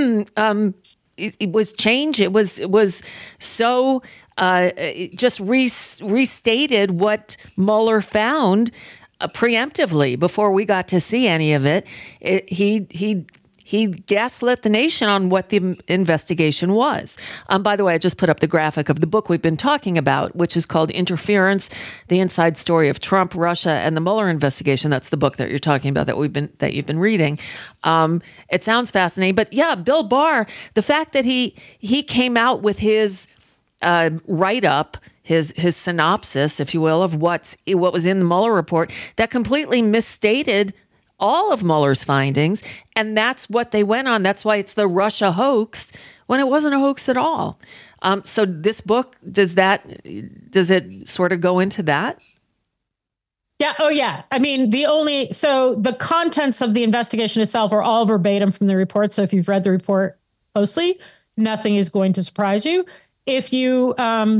it was change. It was so just restated what Mueller found preemptively before we got to see any of it. He gaslit the nation on what the investigation was. By the way, I just put up the graphic of the book we've been talking about, which is called Interference: The Inside Story of Trump, Russia, and the Mueller Investigation. That's the book that you're talking about that you've been reading. It sounds fascinating, but yeah, Bill Barr, the fact that he came out with his write-up, his synopsis, if you will, of what was in the Mueller report, that completely misstated all of Mueller's findings, and that's what they went on. That's why it's the Russia hoax when it wasn't a hoax at all. So this book, does it sort of go into that? Yeah. Oh, yeah. I mean, the contents of the investigation itself are all verbatim from the report. So if you've read the report closely, nothing is going to surprise you. If you,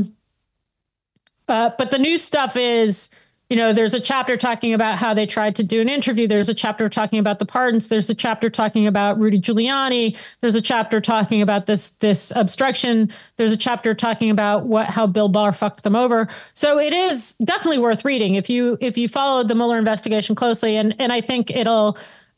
but the new stuff is, there's a chapter talking about how they tried to do an interview. There's a chapter talking about the pardons. There's a chapter talking about Rudy Giuliani. There's a chapter talking about this obstruction. There's a chapter talking about how Bill Barr fucked them over. So it is definitely worth reading if you followed the Mueller investigation closely. And I think it'll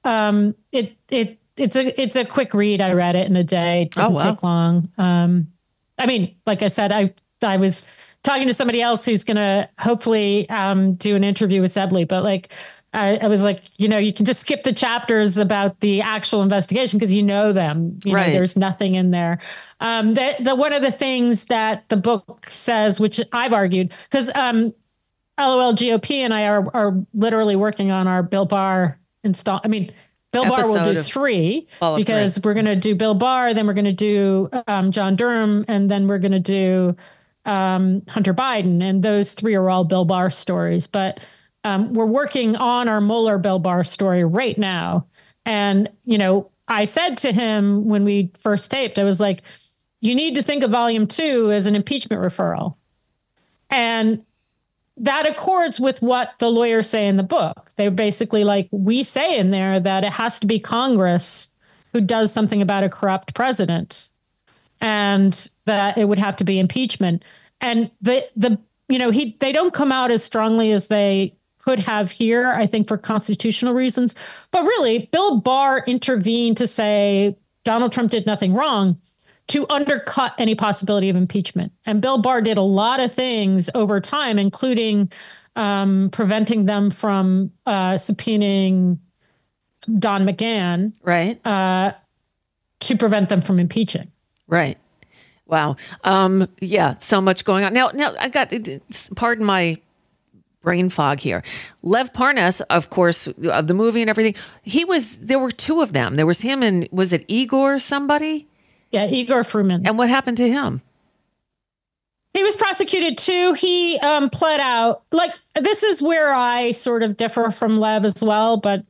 it's a quick read. I read it in a day. It didn't take long. I mean, like I said, I was talking to somebody else who's going to hopefully do an interview with Zebley, but I was like, you can just skip the chapters about the actual investigation because them. There's nothing in there. The one of the things that the book says, which I've argued, because LOL GOP and I are literally working on our Bill Barr Bill Barr will do 3 because we're going to do Bill Barr, then we're going to do John Durham, and then we're going to do Hunter Biden. And those 3 are all Bill Barr stories. But we're working on our Mueller Bill Barr story right now. And, I said to him when we first taped, I was like, you need to think of volume 2 as an impeachment referral. And that accords with what the lawyers say in the book. They're basically like, we say in there that it has to be Congress who does something about a corrupt president, and that it would have to be impeachment. And they don't come out as strongly as they could have here, I think, for constitutional reasons. But really, Bill Barr intervened to say Donald Trump did nothing wrong, to undercut any possibility of impeachment. And Bill Barr did a lot of things over time, including preventing them from subpoenaing Don McGahn, right, to prevent them from impeaching. Right. Wow. Yeah. So much going on. Now I got, pardon my brain fog here. Lev Parnas, of course, of the movie and everything. There were two of them. There was him and, was it Igor somebody? Yeah, Igor Fruman. And what happened to him? He was prosecuted too. He pled out. Like, this is where I sort of differ from Lev as well. But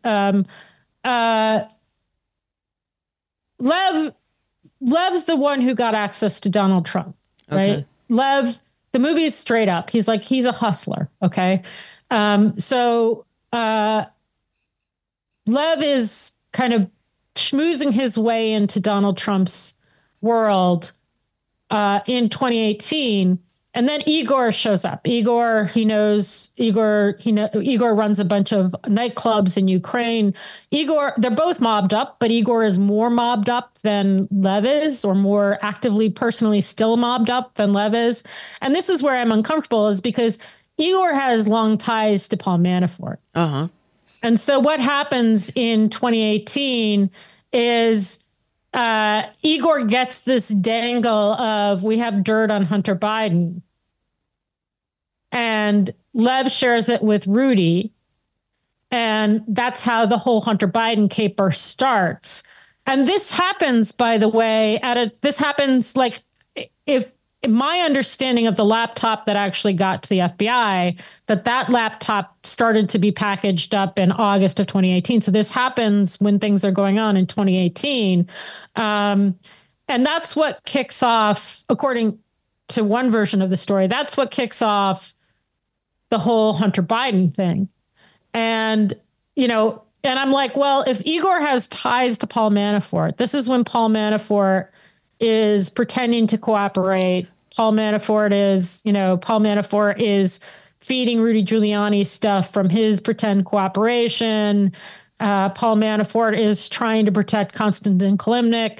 Lev's the one who got access to Donald Trump, right? Okay. Lev, the movie is straight up. He's like, he's a hustler. Okay. So Lev is kind of schmoozing his way into Donald Trump's world in 2018. And then Igor shows up. Igor runs a bunch of nightclubs in Ukraine. They're both mobbed up, but Igor is more mobbed up than Lev is, or more actively, personally still mobbed up than Lev is. And this is where I'm uncomfortable, is because Igor has long ties to Paul Manafort. Uh-huh. And so what happens in 2018 is Igor gets this dangle of, we have dirt on Hunter Biden. And Lev shares it with Rudy. And that's how the whole Hunter Biden caper starts. And this happens, by the way, this happens like, if my understanding of the laptop that actually got to the FBI, that laptop started to be packaged up in August of 2018. So this happens when things are going on in 2018. And that's what kicks off, according to one version of the story, that's what kicks off the whole Hunter Biden thing. And, and I'm like, well, if Igor has ties to Paul Manafort, this is when Paul Manafort is pretending to cooperate. Paul Manafort is feeding Rudy Giuliani stuff from his pretend cooperation. Paul Manafort is trying to protect Konstantin Kilimnik.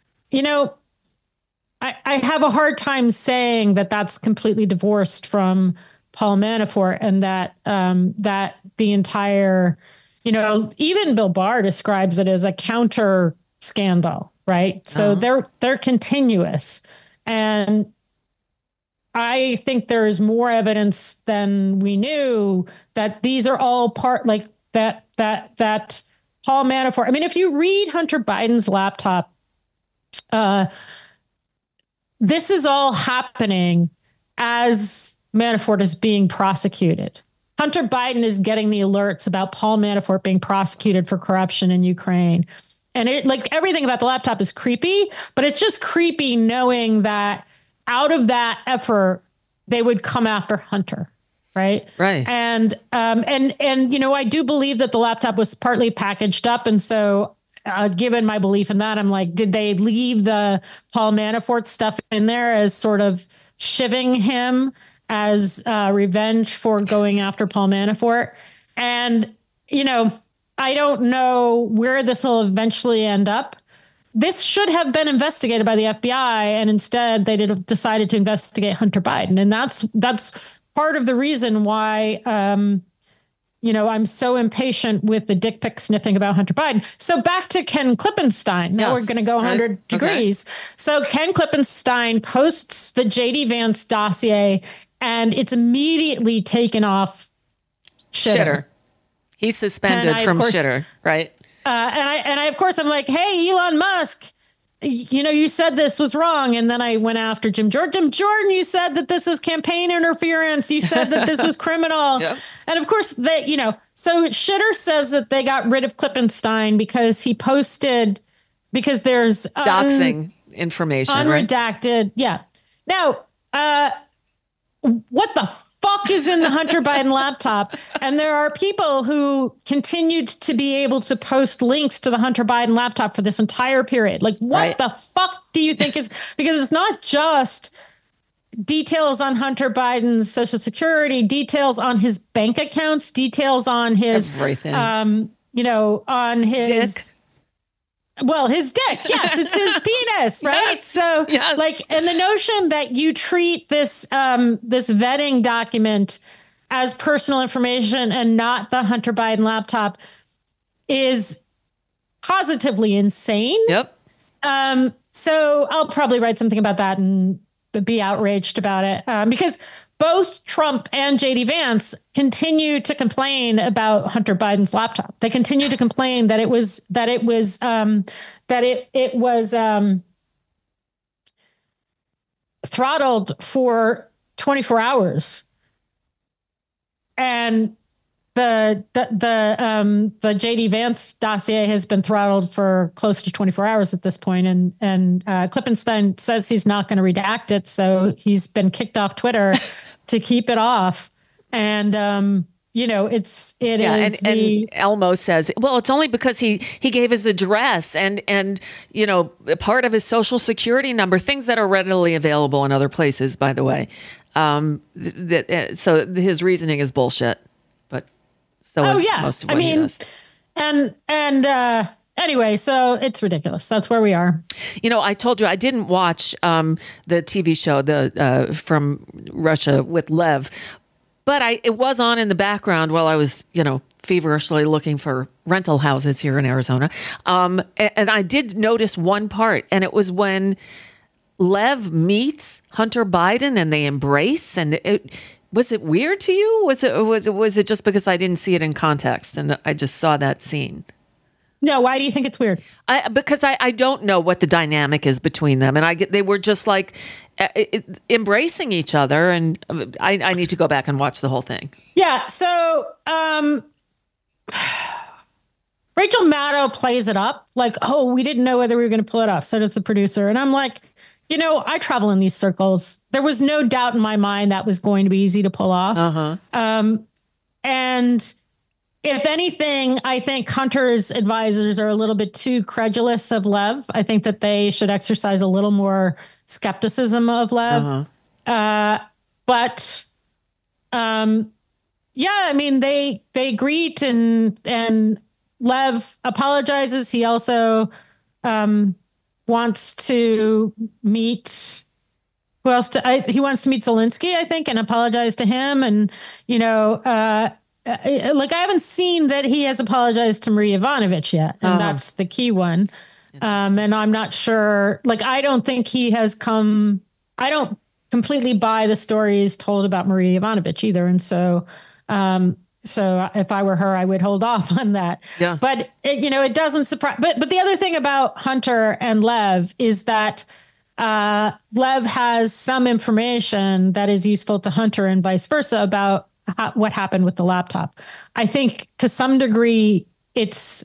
I have a hard time saying that that's completely divorced from Paul Manafort, and that the entire, even Bill Barr describes it as a counter scandal, right? So they're continuous. And I think there is more evidence than we knew that these are all part, like that Paul Manafort. I mean, if you read Hunter Biden's laptop, this is all happening as Manafort is being prosecuted. Hunter Biden is getting the alerts about Paul Manafort being prosecuted for corruption in Ukraine. And everything about the laptop is creepy, but it's just creepy knowing that out of that effort, they would come after Hunter. Right. Right. And I do believe that the laptop was partly packaged up. And so given my belief in that, I'm like, did they leave the Paul Manafort stuff in there as sort of shivving him as revenge for going after Paul Manafort? And, I don't know where this will eventually end up. This should have been investigated by the FBI, and instead they decided to investigate Hunter Biden. And that's part of the reason why, I'm so impatient with the dick pic sniffing about Hunter Biden. So back to Ken Klippenstein. Now we're going to go 100 degrees. Okay. So Ken Klippenstein posts the J.D. Vance dossier, and it's immediately taken off Shitter. He's suspended from Shitter, right? And I, of course, I'm like, hey, Elon Musk, you said this was wrong. And then I went after Jim Jordan. Jim Jordan, you said that this is campaign interference. You said that this was criminal. Yep. And of course, so Shitter says that they got rid of Klippenstein because he posted, because there's doxing information, unredacted. Right? Yeah. Now, what the fuck is in the Hunter Biden laptop? And there are people who continued to be able to post links to the Hunter Biden laptop for this entire period. Like, what the fuck do you think is, because it's not just details on Hunter Biden's Social Security, details on his bank accounts, details on his, everything. On his dick. Well, his dick. Yes, it's his penis, right? Yes, so, yes. and the notion that you treat this this vetting document as personal information and not the Hunter Biden laptop is positively insane. Yep. So I'll probably write something about that and be outraged about it, because both Trump and JD Vance continue to complain about Hunter Biden's laptop. They continue to complain that it was throttled for 24 hours, and the JD Vance dossier has been throttled for close to 24 hours at this point, and Klippenstein says he's not going to redact it, so he's been kicked off Twitter to keep it off. And and Elmo says, well, it's only because he gave his address and part of his social security number, things that are readily available in other places, by the way. So his reasoning is bullshit. So most of what he does. Anyway, so it's ridiculous. That's where we are. I told you I didn't watch the TV show from Russia with Lev, but it was on in the background while I was, feverishly looking for rental houses here in Arizona. And I did notice one part, and it was when Lev meets Hunter Biden and they embrace, and was it weird to you? Was it just because I didn't see it in context and I just saw that scene? No, why do you think it's weird? Because I don't know what the dynamic is between them, and they were just like embracing each other, and I need to go back and watch the whole thing. Yeah. So Rachel Maddow plays it up like, oh, we didn't know whether we were going to pull it off. So does the producer, and I'm like, I travel in these circles. There was no doubt in my mind that was going to be easy to pull off. Uh-huh. And if anything, I think Hunter's advisors are a little bit too credulous of Lev. I think that they should exercise a little more skepticism of Lev. Uh-huh. They greet and Lev apologizes. He also wants to meet he wants to meet Zelensky, I think, and apologize to him. And, I haven't seen that he has apologized to Marie Yovanovitch yet. And that's the key one. And I'm not sure, I don't think he has come, I don't completely buy the stories told about Marie Yovanovitch either. And so if I were her, I would hold off on that. Yeah. But it doesn't surprise. But the other thing about Hunter and Lev is that Lev has some information that is useful to Hunter and vice versa about what happened with the laptop. I think to some degree it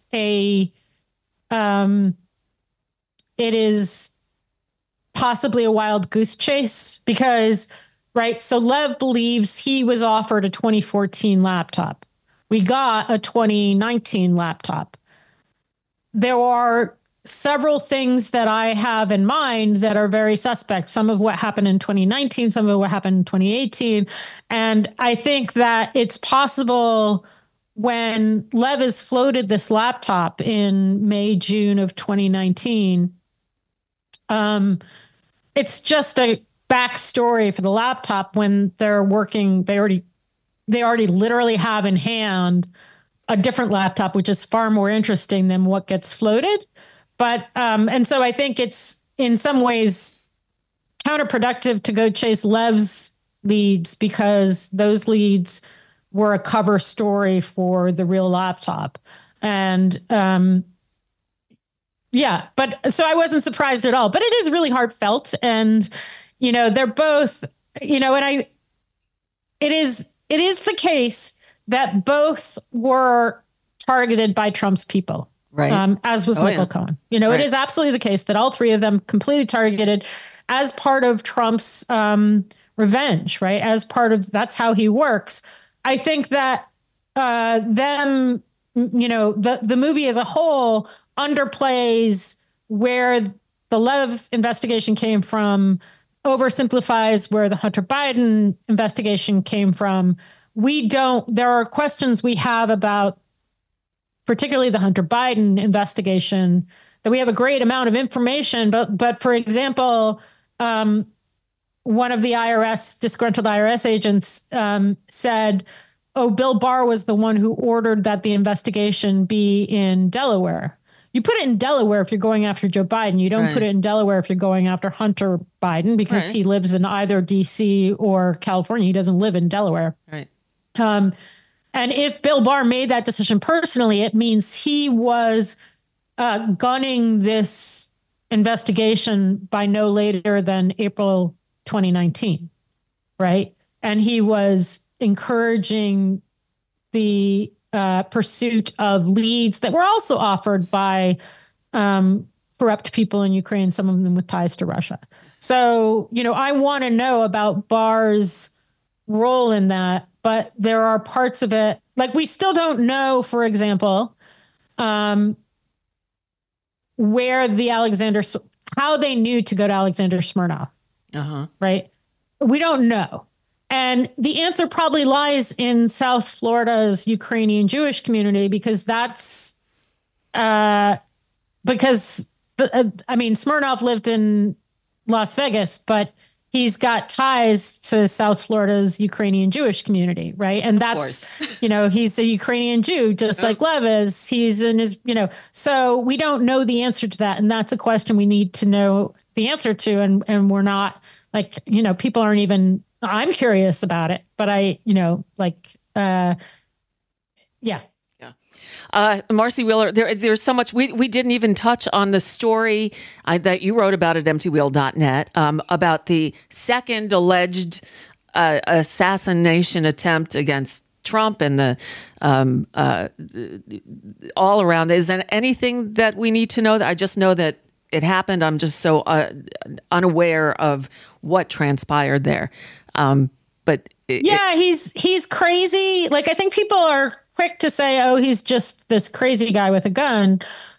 is possibly a wild goose chase because. Right. So Lev believes he was offered a 2014 laptop. We got a 2019 laptop. There are several things that I have in mind that are very suspect. Some of what happened in 2019, some of what happened in 2018. And I think that it's possible when Lev has floated this laptop in May, June of 2019, it's just a backstory for the laptop when they're working. They already literally have in hand a different laptop, which is far more interesting than what gets floated. But and so I think it's in some ways counterproductive to go chase Lev's leads because those leads were a cover story for the real laptop. And but so I wasn't surprised at all, but it is really heartfelt. And they're both, and it is the case that both were targeted by Trump's people, right? As was Michael Cohen. Right. It is absolutely the case that all three of them completely targeted as part of Trump's revenge, right? As part of, that's how he works. I think that the movie as a whole underplays where the Lev investigation came from, oversimplifies where the Hunter Biden investigation came from. There are questions we have about particularly the Hunter Biden investigation that we have a great amount of information, but for example, one of the disgruntled IRS agents said, oh, Bill Barr was the one who ordered that the investigation be in Delaware. You put it in Delaware if you're going after Joe Biden. You don't put it in Delaware if you're going after Hunter Biden, because he lives in either D.C. or California. He doesn't live in Delaware. Right. And if Bill Barr made that decision personally, it means he was gunning this investigation by no later than April 2019, right? And he was encouraging the pursuit of leads that were also offered by corrupt people in Ukraine, some of them with ties to Russia. So, I want to know about Barr's role in that, but there are parts of it, like we still don't know, for example, where how they knew to go to Alexander Smirnov, right? We don't know. And the answer probably lies in South Florida's Ukrainian Jewish community, because Smirnov lived in Las Vegas, but he's got ties to South Florida's Ukrainian Jewish community, right? And that's, he's a Ukrainian Jew, just like Lev is. He's in his, so we don't know the answer to that. And that's a question we need to know the answer to. And we're not people aren't even, I'm curious about it, but Marcy Wheeler, there's so much. We didn't even touch on the story that you wrote about at emptywheel.net about the second alleged assassination attempt against Trump and the all around. Is there anything that we need to know? I just know that it happened. I'm just so unaware of what transpired there. He's crazy. Like, I think people are quick to say, oh, he's just this crazy guy with a gun.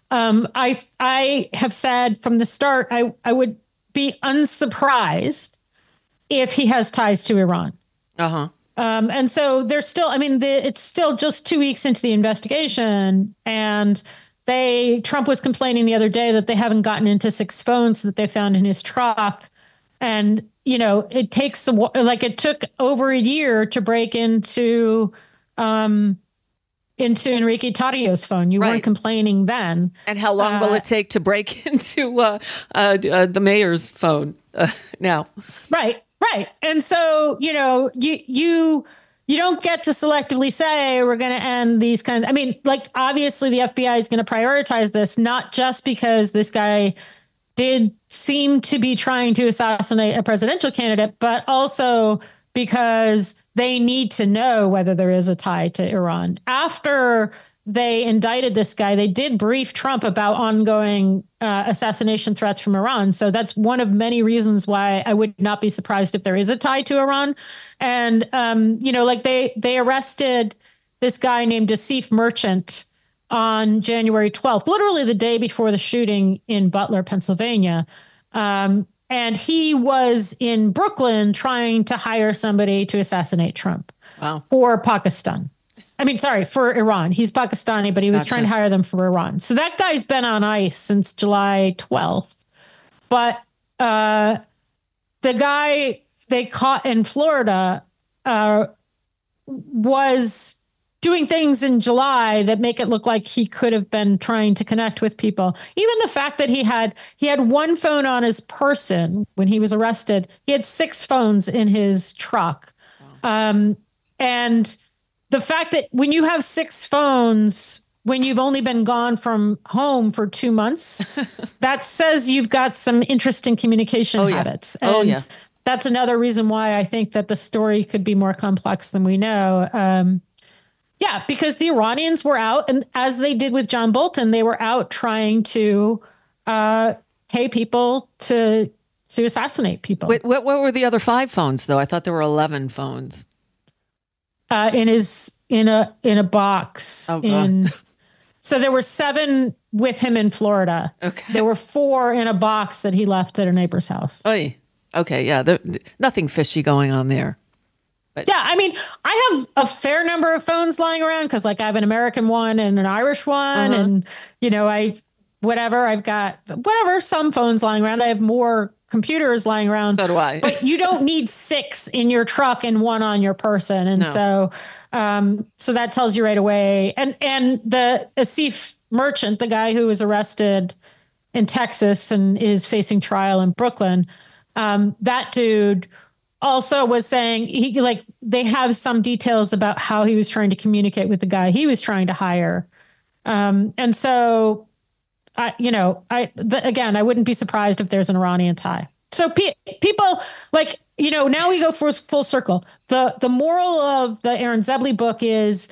I have said from the start, I would be unsurprised if he has ties to Iran. And so there's still, it's still just 2 weeks into the investigation, and Trump was complaining the other day that they haven't gotten into 6 phones that they found in his truck. And, it takes it took over a year to break into Enrique Tarrio's phone. You weren't complaining then. And how long will it take to break into the mayor's phone now? Right. And so, you don't get to selectively say we're going to end these kinds. Obviously the FBI is going to prioritize this, not just because this guy did seem to be trying to assassinate a presidential candidate, but also because they need to know whether there is a tie to Iran. After they indicted this guy, they did brief Trump about ongoing assassination threats from Iran. So that's one of many reasons why I would not be surprised if there is a tie to Iran. And, they arrested this guy named Asif Merchant on January 12th, literally the day before the shooting in Butler, Pennsylvania. And he was in Brooklyn trying to hire somebody to assassinate Trump for Pakistan. For Iran. He's Pakistani, but he was trying to hire them for Iran. So that guy's been on ice since July 12th. But the guy they caught in Florida was doing things in July that make it look like he could have been trying to connect with people. Even the fact that he had one phone on his person when he was arrested. He had 6 phones in his truck. Wow. And the fact that when you have 6 phones, when you've only been gone from home for 2 months, that says you've got some interesting communication habits. And that's another reason why I think that the story could be more complex than we know. Because the Iranians were out, and as they did with John Bolton, they were out trying to pay people to to assassinate people. Wait, what were the other 5 phones, though? I thought there were 11 phones. In a box. Oh, God. So there were 7 with him in Florida. Okay. There were 4 in a box that he left at a neighbor's house. Oy. Okay, yeah. Nothing fishy going on there. But yeah, I mean, I have a fair number of phones lying around because, like, I have an American one and an Irish one, and I've got some phones lying around. I have more computers lying around. So do I. But you don't need 6 in your truck and 1 on your person, and so that tells you right away. And the Asif merchant, the guy who was arrested in Texas and is facing trial in Brooklyn, that dude also was saying they have some details about how he was trying to communicate with the guy he was trying to hire. And so, I wouldn't be surprised if there's an Iranian tie. So people now we go full circle. The moral of the Aaron Zebley book is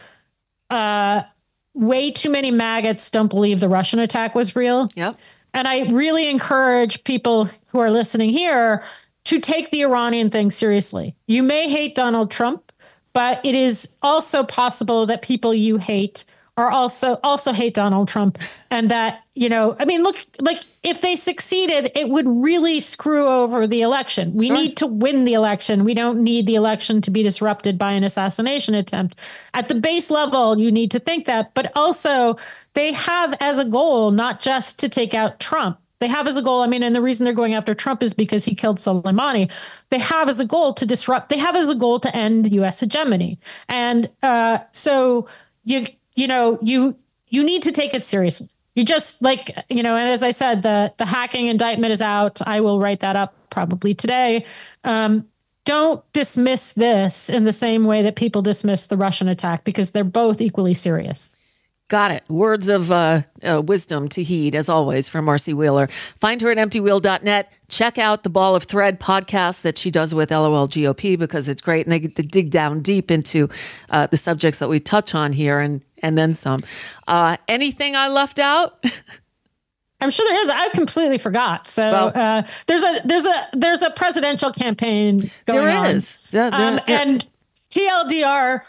way too many maggots don't believe the Russian attack was real. Yep. And I really encourage people who are listening here to take the Iranian thing seriously. You may hate Donald Trump, but it is also possible that people you hate are also hate Donald Trump. And that, look, like if they succeeded, it would really screw over the election. We need to win the election. We don't need the election to be disrupted by an assassination attempt. At the base level, you need to think that. But also, they have as a goal not just to take out Trump. They have as a goal, and the reason they're going after Trump is because he killed Soleimani. They have as a goal to disrupt, they have as a goal to end U.S. hegemony. And so you need to take it seriously. You just and as I said, the hacking indictment is out. I will write that up probably today. Don't dismiss this in the same way that people dismiss the Russian attack, because they're both equally serious. Got it. Words of wisdom to heed, as always, from Marcy Wheeler. Find her at emptywheel.net. Check out the Ball of Thread podcast that she does with LOL GOP, because it's great. And they get to dig down deep into the subjects that we touch on here and then some. Anything I left out? I'm sure there is. I completely forgot. So there's a presidential campaign going on. There is. And TLDR,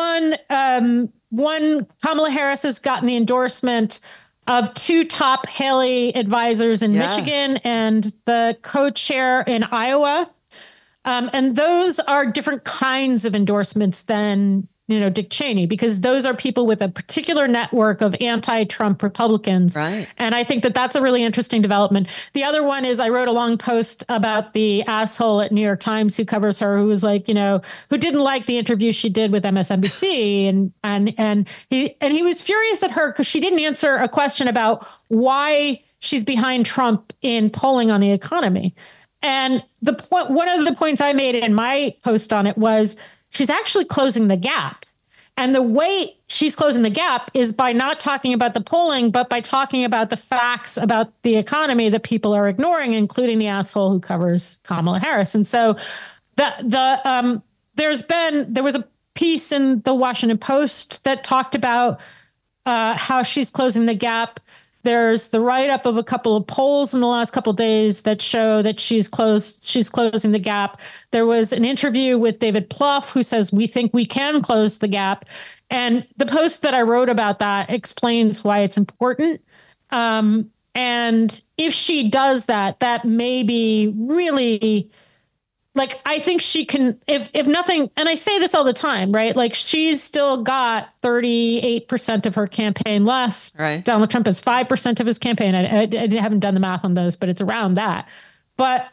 one, Kamala Harris has gotten the endorsement of 2 top Haley advisors in Michigan and the co-chair in Iowa. And those are different kinds of endorsements than, Dick Cheney, because those are people with a particular network of anti-Trump Republicans. Right. And I think that that's a really interesting development. The other one is I wrote a long post about the asshole at New York Times who covers her, who was who didn't like the interview she did with MSNBC. And he was furious at her because she didn't answer a question about why she's behind Trump in polling on the economy. And one of the points I made in my post on it was, she's actually closing the gap. And the way she's closing the gap is by not talking about the polling, but by talking about the facts about the economy that people are ignoring, including the asshole who covers Kamala Harris. And so there was a piece in the Washington Post that talked about how she's closing the gap. There's the write-up of a couple of polls in the last couple of days that show that she's closing the gap. There was an interview with David Plouffe who says, we think we can close the gap. And the post that I wrote about that explains why it's important. And if she does that, that may be really... I think she can, if nothing, and I say this all the time, right? She's still got 38% of her campaign left. Right. Donald Trump has 5% of his campaign. I haven't done the math on those, but it's around that. But,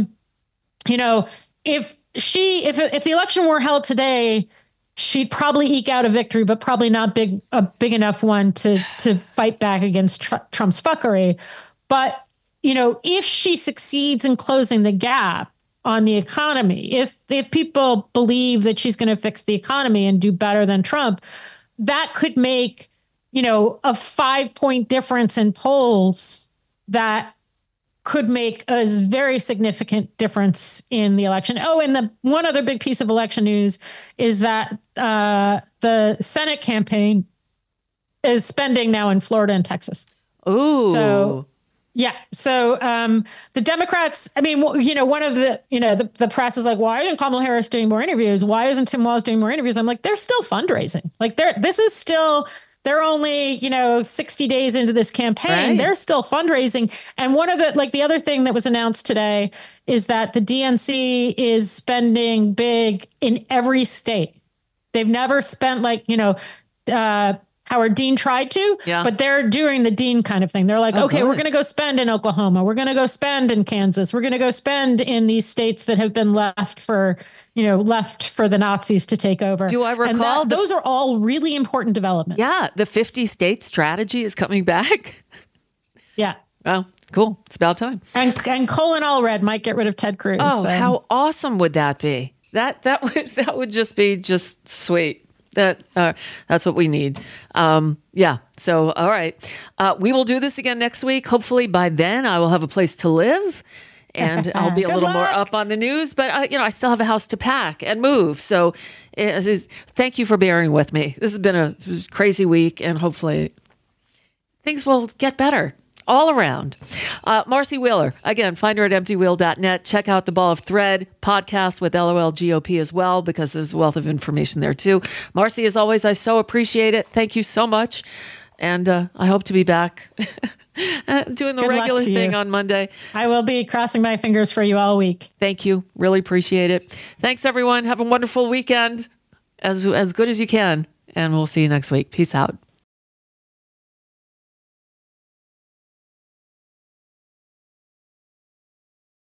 if the election were held today, she'd probably eke out a victory, but probably not a big enough one to fight back against Trump's fuckery. But, if she succeeds in closing the gap on the economy, if people believe that she's going to fix the economy and do better than Trump, that could make, a 5-point difference in polls that could make a very significant difference in the election. Oh, and the one other big piece of election news is that the Senate campaign is spending now in Florida and Texas. Ooh. So Yeah. So the Democrats, I mean, one of the press is like, why isn't Kamala Harris doing more interviews? Why isn't Tim Walz doing more interviews? I'm like, they're still fundraising. Like they're only, 60 days into this campaign. Right. They're still fundraising. And one of the other thing that was announced today is that the DNC is spending big in every state. They've never spent Howard Dean tried to, but they're doing the Dean kind of thing. They're like, okay, we're going to go spend in Oklahoma. We're going to go spend in Kansas. We're going to go spend in these states that have been left for the Nazis to take over. Do I recall? Those are all really important developments. Yeah. The 50-state strategy is coming back. Yeah. Well, cool. It's about time. And Colin Allred might get rid of Ted Cruz. Oh, how awesome would that be? That would just be sweet. That's what we need. Yeah. So, all right. We will do this again next week. Hopefully by then I will have a place to live and I'll be a little more up on the news, but I still have a house to pack and move. So thank you for bearing with me. This has been a crazy week and hopefully things will get better all around. Marcy Wheeler, again, find her at emptywheel.net. Check out the Ball of Thread podcast with LOL GOP as well, because there's a wealth of information there too. Marcy, as always, I so appreciate it. Thank you so much. And I hope to be back doing the regular thing on Monday. I will be crossing my fingers for you all week. Thank you. Really appreciate it. Thanks, everyone. Have a wonderful weekend, as good as you can. And we'll see you next week. Peace out.